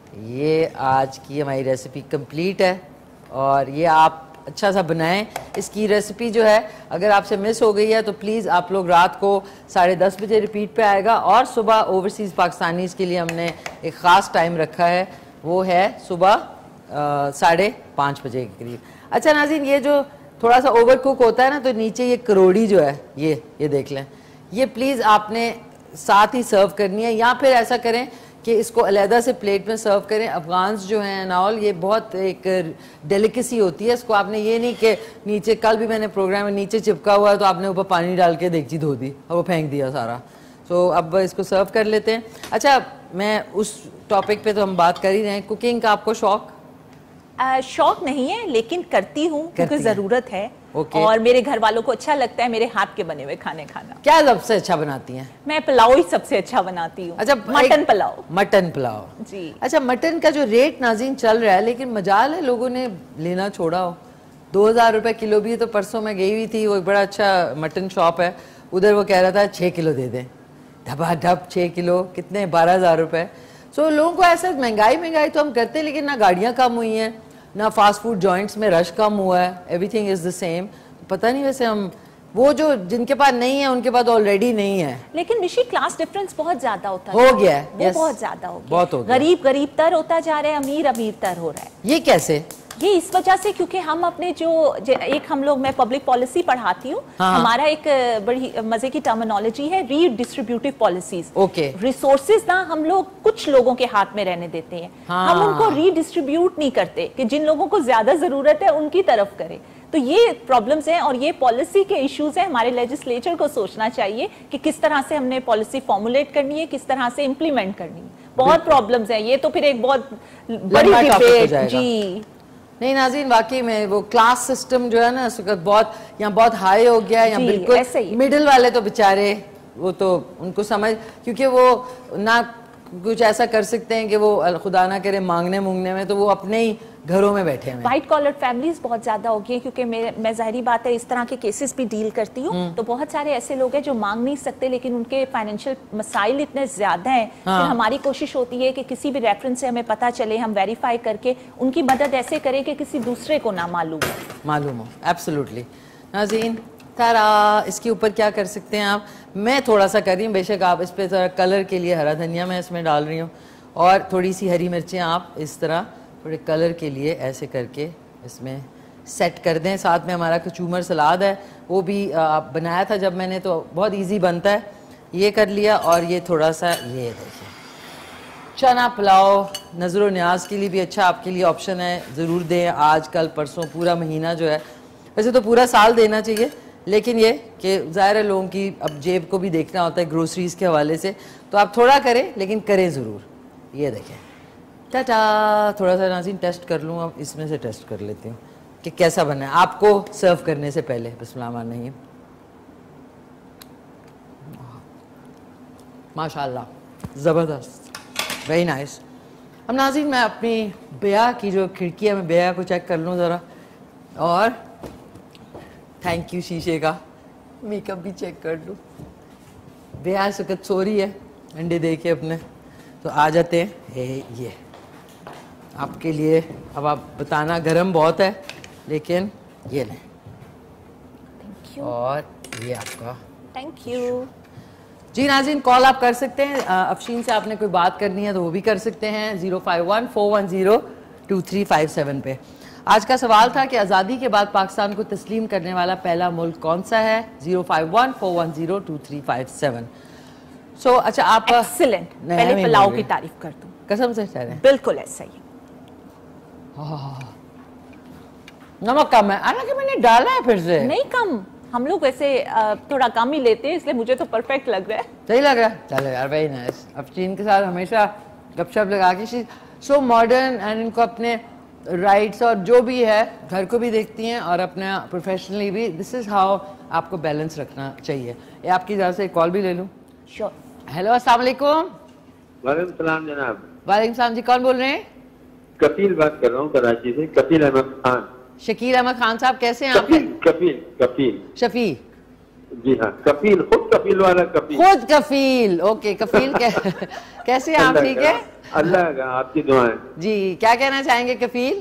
ये आज की हमारी रेसिपी कंप्लीट है और ये आप अच्छा सा बनाएं। इसकी रेसिपी जो है अगर आपसे मिस हो गई है तो प्लीज़ आप लोग रात को साढ़े दस बजे रिपीट पे आएगा और सुबह ओवरसीज़ पाकिस्तानीज़ के लिए हमने एक ख़ास टाइम रखा है, वो है सुबह साढ़े पाँच बजे के करीब। अच्छा नाज़रीन, ये जो थोड़ा सा ओवर कुक होता है ना, तो नीचे ये करोड़ी जो है, ये ये देख लें, ये प्लीज़ आपने साथ ही सर्व करनी है, या फिर ऐसा करें कि इसको अलहदा से प्लेट में सर्व करें। अफ़गान्स जो हैं नावल, ये बहुत एक डेलिकेसी होती है, इसको आपने ये नहीं कि नीचे, कल भी मैंने प्रोग्राम में नीचे चिपका हुआ है तो आपने ऊपर पानी डाल के देगची धो दी और वो फेंक दिया सारा। सो अब इसको सर्व कर लेते हैं। अच्छा, मैं उस टॉपिक पे तो हम बात कर ही रहे हैं, कुकिंग का आपको शौक? Uh, शौक नहीं है, लेकिन करती हूँ क्योंकि ज़रूरत है। okay. और मेरे घर वालों को अच्छा लगता है मेरे हाथ के बने हुए खाने खाना। क्या सबसे अच्छा बनाती हैं? मैं पुलाव ही सबसे अच्छा बनाती हूँ। अच्छा, मटन पुलाव। मटन पुलाव जी। अच्छा, मटन का जो रेट नाज़रीन चल रहा है, लेकिन मजाल है लोगों ने लेना छोड़ा हो। दो हज़ार रुपये किलो भी है। तो परसों मैं गई हुई थी, वो एक बड़ा अच्छा मटन शॉप है उधर, वो कह रहा था छः किलो दे दें, धबा धब छः किलो कितने, बारह हज़ार रुपये। सो लोगों को ऐसा, महंगाई महंगाई तो हम करते हैं, लेकिन ना गाड़ियाँ कम हुई हैं, ना फास्ट फूड जॉइंट्स में रश कम हुआ है, एवरीथिंग इज द सेम। पता नहीं, वैसे हम वो जो जिनके पास नहीं है उनके पास ऑलरेडी नहीं है, लेकिन विशी क्लास डिफरेंस बहुत ज्यादा होता हो गया है, वो yes, बहुत ज्यादा हो गया, बहुत हो गया। गरीब गरीब तर होता जा रहा है, अमीर अमीर तर हो रहा है। ये कैसे? ये इस वजह से क्योंकि हम अपने जो एक हम लोग, मैं पब्लिक पॉलिसी पढ़ाती हूँ, हाँ। हमारा एक बड़ी मजे की टर्मिनोलॉजी है रीडिस्ट्रीब्यूटिव पॉलिसीज। ओके। रिसोर्सेज ना हम लोग कुछ लोगों के हाथ में रहने देते हैं, हाँ। हम उनको रीडिस्ट्रीब्यूट नहीं करते कि जिन लोगों को ज्यादा जरूरत है उनकी तरफ करें। तो ये प्रॉब्लम्स हैं और ये पॉलिसी के इश्यूज हैं। हमारे लेजिस्लेचर को सोचना चाहिए कि किस तरह से हमने पॉलिसी फॉर्मुलेट करनी है, किस तरह से इम्प्लीमेंट करनी है। बहुत प्रॉब्लम्स हैं, ये तो फिर एक बहुत बड़ी डिबेट। जी नहीं नाज़रीन, वाकई में वो क्लास सिस्टम जो है ना इस वक्त बहुत यहाँ बहुत हाई हो गया है, यहाँ बिल्कुल मिडिल वाले तो बेचारे, वो तो उनको समझ, क्योंकि वो ना कुछ ऐसा कर सकते हैं कि वो खुदा ना करे मांगने मुंगने में, तो वो अपने ही घरों में बैठे हैं। वाइट कॉलर फैमिलीज बहुत ज्यादा हो गई, क्योंकि मैं मैं जाहिर बात है इस तरह के केसेस भी डील करती हूँ, तो बहुत सारे ऐसे लोग हैं जो मांग नहीं सकते, लेकिन उनके फाइनेंशियल मसाइल इतने ज्यादा हैं। हाँ। फिर हमारी कोशिश होती है कि किसी भी रेफरेंस से हमें पता चले, हम वेरीफाई करके उनकी मदद ऐसे करें कि किसी दूसरे को ना मालूम हो मालूम हो एब्सोल्युटली। नाज़रीन, तारा इसके ऊपर क्या कर सकते हैं आप? मैं थोड़ा सा कर रही हूँ, बेशक आप इस पर थोड़ा कलर के लिए हरा धनिया मैं इसमें डाल रही हूँ, और थोड़ी सी हरी मिर्चें आप इस तरह थोड़े कलर के लिए ऐसे करके इसमें सेट कर दें। साथ में हमारा कचूमर सलाद है, वो भी आप बनाया था जब मैंने, तो बहुत इजी बनता है। ये कर लिया, और ये थोड़ा सा ये देखिए चना पुलाव नज़र न्याज के लिए भी अच्छा आपके लिए ऑप्शन है, ज़रूर दें आज कल परसों पूरा महीना जो है, वैसे तो पूरा साल देना चाहिए, लेकिन ये कि ज़ाहिर है लोगों की अब जेब को भी देखना होता है ग्रोसरीज़ के हवाले से, तो आप थोड़ा करें लेकिन करें ज़रूर। ये देखें टाटा, थोड़ा सा नाज़रीन टेस्ट कर लूँ, अब इसमें से टेस्ट कर लेती हूँ कि कैसा बना है आपको सर्व करने से पहले। बिस्मिल्लाह, माशाल्लाह ज़बरदस्त, वेरी नाइस। अब नाज़रीन मैं अपनी बेया की जो खिड़की है मैं बेया को चेक कर लूँ ज़रा, और थैंक यू शीशे का, मेकअप भी चेक कर लूँ। बेया इस वक्त सो रही है अंडे दे के अपने, तो आ जाते हैं। हे ये आपके लिए, अब आप बताना गरम बहुत है लेकिन ये लें, थैंक यू। और ये आपका थैंक यू। जी नाज़रीन कॉल आप कर सकते हैं, अफशीन से आपने कोई बात करनी है तो वो भी कर सकते हैं zero five one four one zero two three five seven पे। आज का सवाल था कि आज़ादी के बाद पाकिस्तान को तस्लीम करने वाला पहला मुल्क कौन सा है, zero five one four one zero two three five seven. So अच्छा आप एक्सीलेंट, पहले पुलाव की तारीफ कर दूं, कसम से कह रहे हैं बिल्कुल ऐसा ही। नमक कम है, हालांकि मैंने डाला है फिर से। नहीं कम, हम लोग वैसे थोड़ा कम ही लेते हैं, इसलिए मुझे तो परफेक्ट लग रहा है। सही लग रहा है, चलो यार वेरी नाइस। अफशीन के साथ हमेशा गपशप लगा के, शी सो मॉडर्न एंड इनको अपने राइट्स और जो भी है घर को भी देखती हैं और अपना प्रोफेशनली भी। दिस इज़ हाउ आपको बैलेंस रखना चाहिए। ये आपकी इजाज़त से कॉल भी ले लूँ? श्योर। हेलो अस्सलाम वालेकुम। वालेकुम सलाम जनाब। वालेकुम सलाम जी, कौन बोल रहे हैं? कपिल बात कर रहा हूँ कराची से, कपिल अहमद खान। शकील अहमद खान साहब कैसे हैं आप? कपिल कपिल कपिल शफी। जी हाँ, कपिल, खुद कपिल वाला कपिल। खुद कफील, ओके कफील। कैसे हैं आप? ठीक है अल्लाह का, आपकी दुआएं जी। क्या कहना चाहेंगे कफील?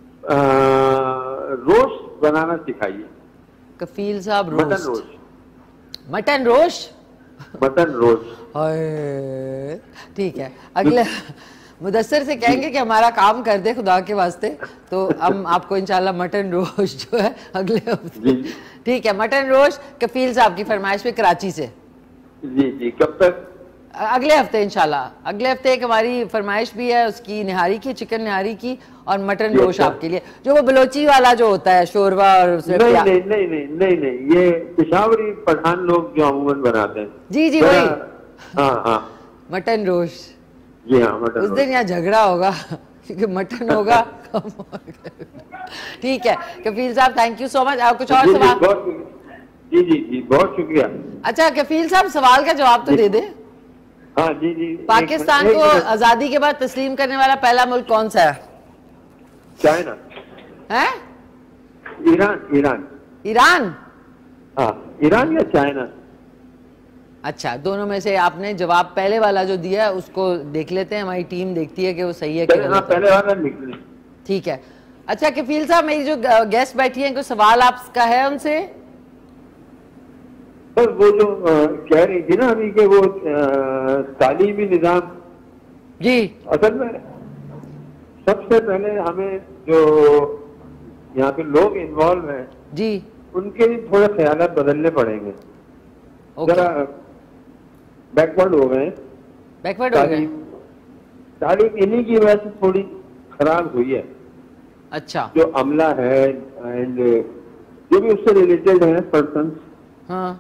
रोस्ट बनाना सिखाइए कफील साहब। Mutton roast, roast, mutton roast, mutton roast. ठीक है, अगले मुदस्सर से कहेंगे कि हमारा काम कर दे खुदा के वास्ते, तो हम आपको इंशाल्लाह मटन रोस्ट जो है अगले हफ्ते। ठीक है, मटन रोस्ट कफील साहब की फरमाइश पे कराची से। जी जी, कब तक? अगले हफ्ते इंशाल्लाह। अगले हफ्ते एक हमारी फरमाइश भी है उसकी, निहारी की, चिकन निहारी की, और मटन रोस्ट आपके लिए, जो वो बलोची वाला जो होता है शोरबा। और नहीं नहीं नहीं नहीं नहीं नहीं, ये पेशावरी पठान लोग जो अमूमन बनाते हैं। जी जी वही। हाँ हाँ, मटन रोस्ट। जी हाँ, मटन। उस दिन यहाँ झगड़ा होगा क्योंकि मटन होगा। ठीक है कफील साहब, थैंक यू सो मच। आप कुछ और सवाल? जी जी जी, बहुत शुक्रिया। अच्छा कफील साहब, सवाल का जवाब तो दे दे। हाँ जी जी। पाकिस्तान को आजादी के बाद तस्लीम करने वाला पहला मुल्क कौन सा है? चाइना है? ईरान। Iran Iran? हाँ, ईरान या चाइना। अच्छा, दोनों में से आपने जवाब पहले वाला जो दिया है उसको देख लेते हैं, हमारी टीम देखती है कि वो सही है कि हाँ, पहले वाला निकले। ठीक है। अच्छा कफील साहब, मेरी जो गेस्ट बैठी है, कोई सवाल आपका है उनसे? सर वो जो आ, कह रही थी ना अभी के वो तालीमी निजाम। जी। असल में सबसे पहले हमें जो यहाँ पे लोग इन्वॉल्व हैं जी, उनके भी थोड़े ख्यालात बदलने पड़ेंगे। जरा बैकवर्ड हो गए। बैकवर्ड हो गए। तालीम इन्हीं की वजह से थोड़ी खराब हुई है। अच्छा। जो अमला है एंड जो भी उससे रिलेटेड है पर्सन, हाँ,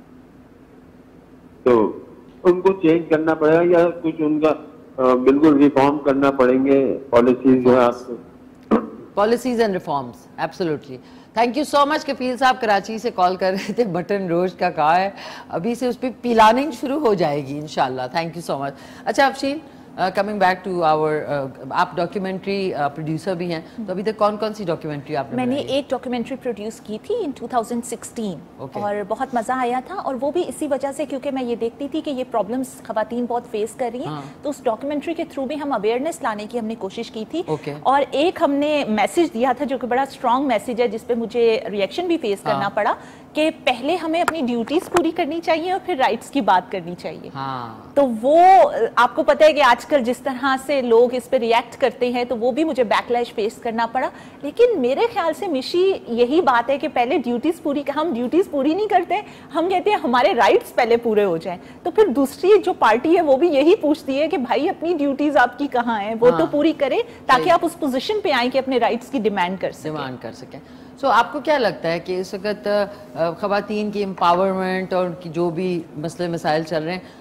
तो उनको चेंज करना पड़ेगा या कुछ उनका आ, बिल्कुल रिफॉर्म करना पड़ेंगे पॉलिसीज जो है आपको। Policies and reforms, absolutely. Thank you so much Kafeel साहब, कराची से कॉल कर रहे थे। मटन रोस्ट का कहा है, अभी से उस पर पिलानिंग शुरू हो जाएगी इंशाल्लाह। Thank you so much. अच्छा Afsheen, coming back to our, आप डॉक्यूमेंट्री प्रोड्यूसर भी हैं, तो अभी तक कौन कौन सी डॉक्यूमेंट्री आपने? मैंने एक डॉक्यूमेंट्री प्रोड्यूस की थी in two thousand sixteen, okay. और बहुत मज़ा आया था, और वो भी इसी वजह से क्योंकि मैं ये देखती थी कि ये प्रॉब्लम्स खवातीन बहुत फेस कर रही हैं। हाँ. तो उस डॉक्यूमेंट्री के थ्रू भी हम अवेयरनेस लाने की हमने कोशिश की थी, okay. और एक हमने मैसेज दिया था जो कि बड़ा स्ट्रॉन्ग मैसेज है, जिसपे मुझे रिएक्शन भी फेस हाँ. करना पड़ा कि पहले हमें अपनी ड्यूटीज पूरी करनी चाहिए और फिर राइट्स की बात करनी चाहिए। हाँ। तो वो आपको पता है कि आजकल जिस तरह से लोग इस पे रिएक्ट करते हैं, तो वो भी मुझे बैकलैश फेस करना पड़ा। लेकिन मेरे ख्याल से मिशी यही बात है कि पहले ड्यूटीज पूरी, हम ड्यूटीज पूरी नहीं करते, हम कहते हैं हमारे राइट्स पहले पूरे हो जाएं। तो फिर दूसरी जो पार्टी है वो भी यही पूछती है कि भाई अपनी ड्यूटीज आपकी कहाँ हैं, वो हाँ। तो पूरी करें ताकि आप उस पोजीशन पे आए कि अपने राइट्स की डिमांड कर सकें। डिमांड कर सकें। सो so, आपको क्या लगता है कि इस वक्त खवातीन की एम्पावरमेंट और उनकी जो भी मसले मसाइल चल रहे हैं,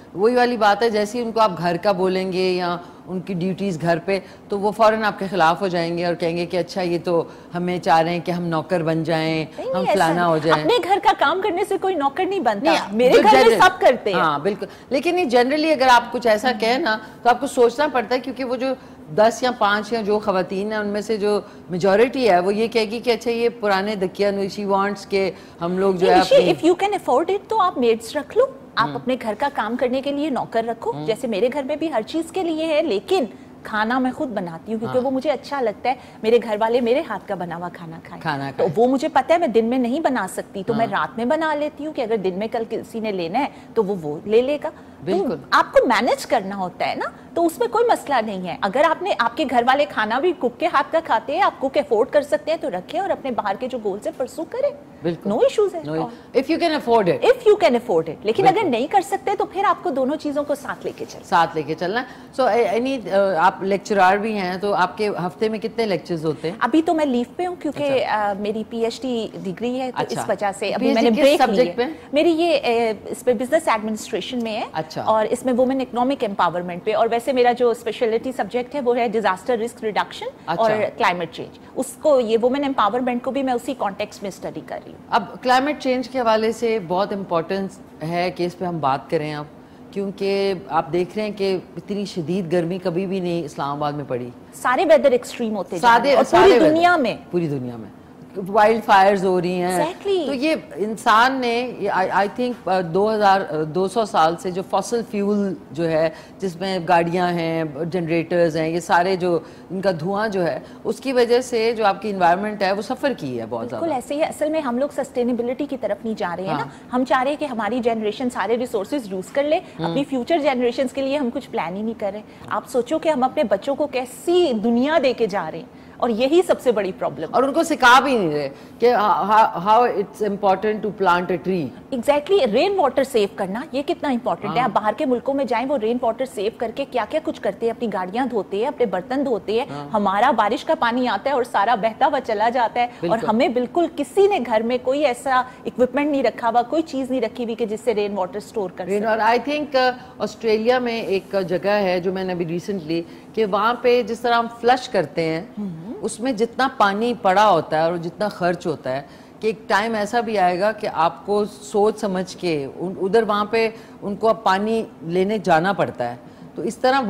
वही वाली बात है, जैसे ही उनको आप घर का बोलेंगे या उनकी ड्यूटीज़ घर पे, तो वो फ़ौरन आपके खिलाफ हो जाएंगे और कहेंगे कि अच्छा ये तो हमें चाह रहे हैं कि हम नौकर बन जाएं, हम फलाना हो जाएं। अपने घर का काम करने से कोई नौकर नहीं बनता, मेरे घर में सब करते हैं। हाँ बिल्कुल, लेकिन ये जनरली अगर आप कुछ ऐसा कहें ना तो आपको सोचना पड़ता है, क्योंकि वो जो दस या पाँच या जो खवातीन है उनमें से जो मेजॉरिटी है वो ये कहेगी कि अच्छा ये पुराने दकिया शी वांट्स के हम लोग जो है, if you can afford it तो आप मेड्स रख लो, आप अपने घर का काम करने के लिए नौकर रखो, जैसे मेरे घर में भी हर चीज के लिए है, लेकिन खाना मैं खुद बनाती हूँ क्योंकि हाँ। वो मुझे अच्छा लगता है, मेरे घर वाले मेरे हाथ का बना हुआ खाना खाएं, खाना तो वो मुझे पता है मैं दिन में नहीं बना सकती, तो हाँ। मैं रात में बना लेती हूँ कि अगर दिन में कल किसी ने लेना है तो वो वो ले लेगा। बिल्कुल, तो आपको मैनेज करना होता है ना, तो उसमें कोई मसला नहीं है। अगर आपने आपके घर वाले खाना भी कुक के हाथ का खाते हैं, आप कुक अफोर्ड कर सकते हैं तो रखें और अपने बाहर के जो गोल से परसू करें, नो इश्यूज है, if you can afford it, if you can afford it. लेकिन अगर नहीं कर सकते तो फिर आपको दोनों चीजों को साथ लेके चलना साथ लेके चलना सो एनी आप लेक्चरर भी हैं, तो आपके हफ्ते में कितने लेक्चर्स होते हैं? अभी तो मैं लीव पे हूँ क्योंकि अच्छा। uh, मेरी पीएचडी डिग्री है, तो अच्छा। इस वजह से अभी मैंने ब्रेक लिया है। मेरी ये इस पे बिजनेस एडमिनिस्ट्रेशन में है, अच्छा। और इसमें वुमेन इकोनॉमिक एम्पावरमेंट पे, और वैसे मेरा जो स्पेशलिटी सब्जेक्ट है वो है डिजास्टर रिस्क रिडक्शन अच्छा। और क्लाइमेट चेंज, उसको ये वुमेन एम्पावरमेंट को भी मैं उसी कॉन्टेक्स्ट में स्टडी कर रही हूँ। अब क्लाइमेट चेंज के हवाले से बहुत इम्पोर्टेंस है कि इस पे हम बात करें अब, क्योंकि आप देख रहे हैं कि इतनी शदीद गर्मी कभी भी नहीं इस्लामाबाद में पड़ी, सारे वेदर एक्सट्रीम होते जा रहे हैं और पूरी दुनिया में पूरी दुनिया में वाइल्ड फायर्स हो रही हैं exactly. तो ये इंसान ने आई थिंक दो हज़ार दो सौ साल से जो फॉसिल फ्यूल जो है, जिसमें गाड़ियां हैं, जनरेटर्स हैं, ये सारे जो इनका धुआं जो है, उसकी वजह से जो आपकी इन्वायरमेंट है वो सफ़र की है बहुत ज़्यादा। बिल्कुल ऐसे ही असल में हम लोग सस्टेनेबिलिटी की तरफ नहीं जा रहे हैं हाँ। ना, हम चाह रहे हैं कि हमारी जनरेशन सारे रिसोर्सेज यूज कर ले, अपनी फ्यूचर जनरेशन के लिए हम कुछ प्लान ही नहीं कर रहे। आप सोचो कि हम अपने बच्चों को कैसी दुनिया दे के जा रहे हैं, और यही सबसे बड़ी प्रॉब्लम, और उनको सिखा भी नहीं रहे कि how it's important to plant a tree. Exactly, rain water save करना ये कितना इंपॉर्टेंट है। आप बाहर के मुल्कों में जाएं, वो रेन वाटर सेव करके क्या क्या कुछ करते हैं, अपनी गाड़ियां धोते हैं, अपने बर्तन धोते हैं। हाँ। हमारा बारिश का पानी आता है और सारा बहता हुआ चला जाता है, और हमें बिल्कुल किसी ने घर में कोई ऐसा इक्विपमेंट नहीं रखा हुआ, कोई चीज नहीं रखी हुई कि जिससे रेन वाटर स्टोर कर सके। और आई थिंक ऑस्ट्रेलिया में एक जगह है जो मैंने अभी रिसेंटली, कि वहाँ पे जिस तरह हम फ्लश करते हैं उसमें जितना पानी पड़ा होता है और जितना खर्च होता है, कि एक टाइम ऐसा भी आएगा कि आपको सोच समझ के उधर वहाँ पे उनको अब पानी लेने जाना पड़ता है। तो इस तरह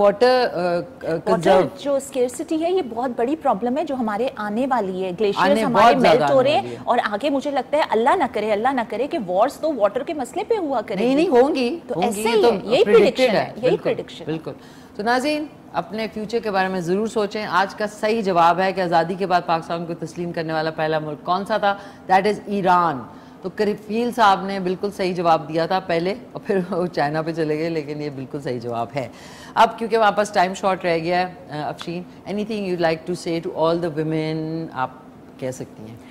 वाटर वाटर जो स्केर्सिटी है ये बहुत बड़ी प्रॉब्लम है जो हमारे आने वाली है। ग्लेशियर्स हमारे मेल्ट हो रहे हैं और आगे मुझे लगता है अल्लाह ना करे अल्लाह ना करे कि वॉर्स तो वाटर के मसले पे हुआ करेंगी। नहीं नहीं होंगी, तो ऐसे ही है, यही प्रेडिक्शन है, यही प्रेडिक्शन। बिल्कुल। तो नाज़रीन अपने फ्यूचर के बारे में ज़रूर सोचें। आज का सही जवाब है कि आज़ादी के बाद पाकिस्तान को तस्लीम करने वाला पहला मुल्क कौन सा था? That is Iran. तो करीफील साहब ने बिल्कुल सही जवाब दिया था पहले और फिर वो चाइना पे चले गए, लेकिन ये बिल्कुल सही जवाब है। अब क्योंकि वहाँ पास टाइम शॉर्ट रह गया है, Afsheen anything you like to say to all the women आप कह सकती हैं?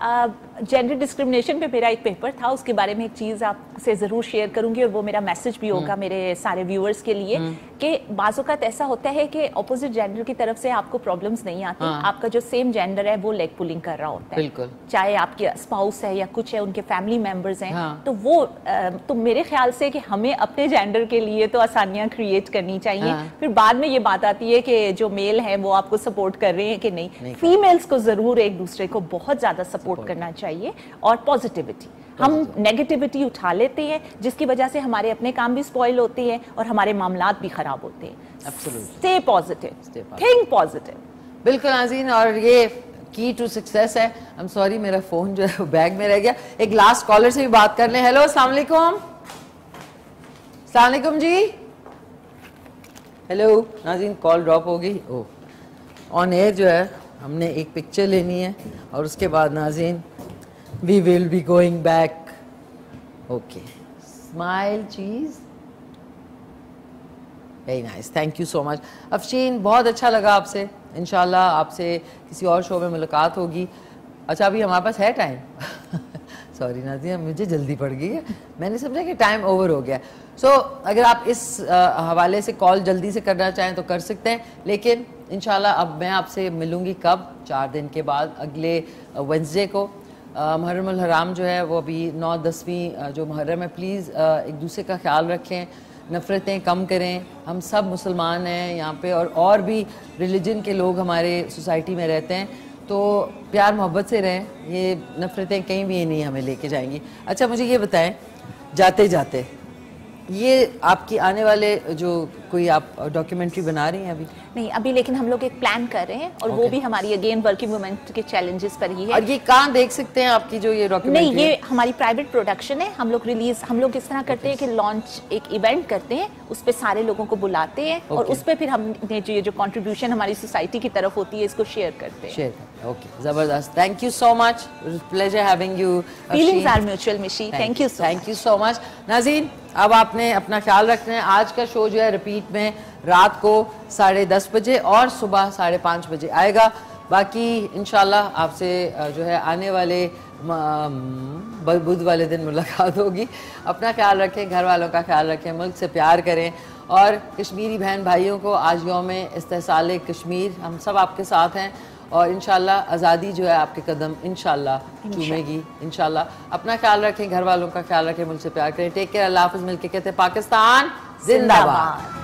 जेंडर uh, डिस्क्रिमिनेशन पे मेरा एक पेपर था, उसके बारे में एक चीज़ आपसे ज़रूर शेयर करूंगी और वो मेरा मैसेज भी होगा मेरे सारे व्यूअर्स के लिए कि बाज़-औक़ात ऐसा होता है कि अपोजिट जेंडर की तरफ से आपको प्रॉब्लम्स नहीं आती। हाँ। आपका जो सेम जेंडर है वो लेग पुलिंग कर रहा होता है, बिल्कुल, चाहे आपके स्पाउस है या कुछ है, उनके फैमिली मेम्बर्स हैं। हाँ। तो वो तो मेरे ख्याल से कि हमें अपने जेंडर के लिए तो आसानियाँ क्रिएट करनी चाहिए। हाँ। फिर बाद में ये बात आती है कि जो मेल है वो आपको सपोर्ट कर रहे हैं कि नहीं, नहीं। फीमेल्स को ज़रूर एक दूसरे को बहुत ज़्यादा सपोर्ट करना चाहिए और पॉजिटिविटी। हम नेगेटिविटी उठा लेते हैं जिसकी वजह से हमारे अपने काम भी स्पॉइल होते हैं और हमारे मामलात भी खराब होते हैं। Stay positive, think positive. बिल्कुल नाज़रीन, और ये की टू सक्सेस है। आई एम सॉरी मेरा फोन जो है बैग में रह गया। एक लास्ट कॉलर से भी बात कर लें। हेलो, अस्सलाम वालेकुम। अस्सलाम वालेकुम जी। हेलो नाज़रीन, कॉल ड्रॉप हो गई। ओह, ऑन एयर जो है हमने एक पिक्चर लेनी है और उसके बाद नाज़रीन we will be going back. Okay, smile cheese, very nice, thank you so much Afsheen, बहुत अच्छा लगा आपसे। इंशाल्लाह आपसे किसी और शो में मुलाकात होगी। अच्छा अभी हमारे पास है टाइम सॉरी नाज़रीन, मुझे जल्दी पड़ गई है, मैंने समझा कि टाइम ओवर हो गया। सो so, अगर आप इस हवाले से कॉल जल्दी से करना चाहें तो कर सकते हैं, लेकिन इंशाल्लाह अब मैं आपसे मिलूँगी कब? चार दिन के बाद, अगले वेंसडे को। मुहर्रम उल हराम जो है वो अभी नौ दसवीं जो मुहर्रम है, प्लीज़ एक दूसरे का ख्याल रखें, नफ़रतें कम करें। हम सब मुसलमान हैं यहाँ पे, और और भी रिलीजन के लोग हमारे सोसाइटी में रहते हैं, तो प्यार मोहब्बत से रहें। ये नफ़रतें कहीं भी नहीं हमें लेके जाएंगी। अच्छा, मुझे ये बताएं, जाते जाते ये आपकी आने वाले जो कोई आप डॉक्यूमेंट्री बना रही हैं अभी? नहीं अभी, लेकिन हम लोग एक प्लान कर रहे हैं, और okay. वो भी हमारी अगेन वर्किंग वुमेन के चैलेंजेस पर ही है। और ये कहाँ देख सकते हैं आपकी जो ये डॉक्यूमेंट्री? नहीं, ये हमारी प्राइवेट प्रोडक्शन है। हम लोग रिलीज हम लोग इस तरह करते हैं कि लॉन्च एक इवेंट करते हैं, उस पर सारे लोगों को बुलाते हैं, okay. और उस पर फिर हमने जो ये जो कंट्रीब्यूशन हमारी सोसाइटी की तरफ होती है इसको शेयर करते हैं। शेयर ओके, जबरदस्त। Thank you so much, pleasure having you. Feelings are mutual Mishi, thank you so thank you so much. नाज़रीन, अब आपने अपना ख्याल रखना है। आज का शो जो है रिपीट में रात को साढ़े दस बजे और सुबह साढ़े पाँच बजे आएगा। बाकी इंशाल्लाह आपसे जो है आने वाले बुध वाले दिन मुलाकात होगी। अपना ख्याल रखें, घर वालों का ख्याल रखें, मुल्क से प्यार करें, और कश्मीरी बहन भाइयों को आज यौम इस्तेसाल कश्मीर, हम सब आपके साथ हैं, और इंशाल्लाह आज़ादी जो है आपके कदम इंशाल्लाह चूमेगी। इंशाल्लाह अपना ख्याल रखें, घर वालों का ख्याल रखें, मुझसे प्यार करें। टेक केयर, अल्लाह हाफ़िज़। मिलके कहते हैं पाकिस्तान जिंदाबाद।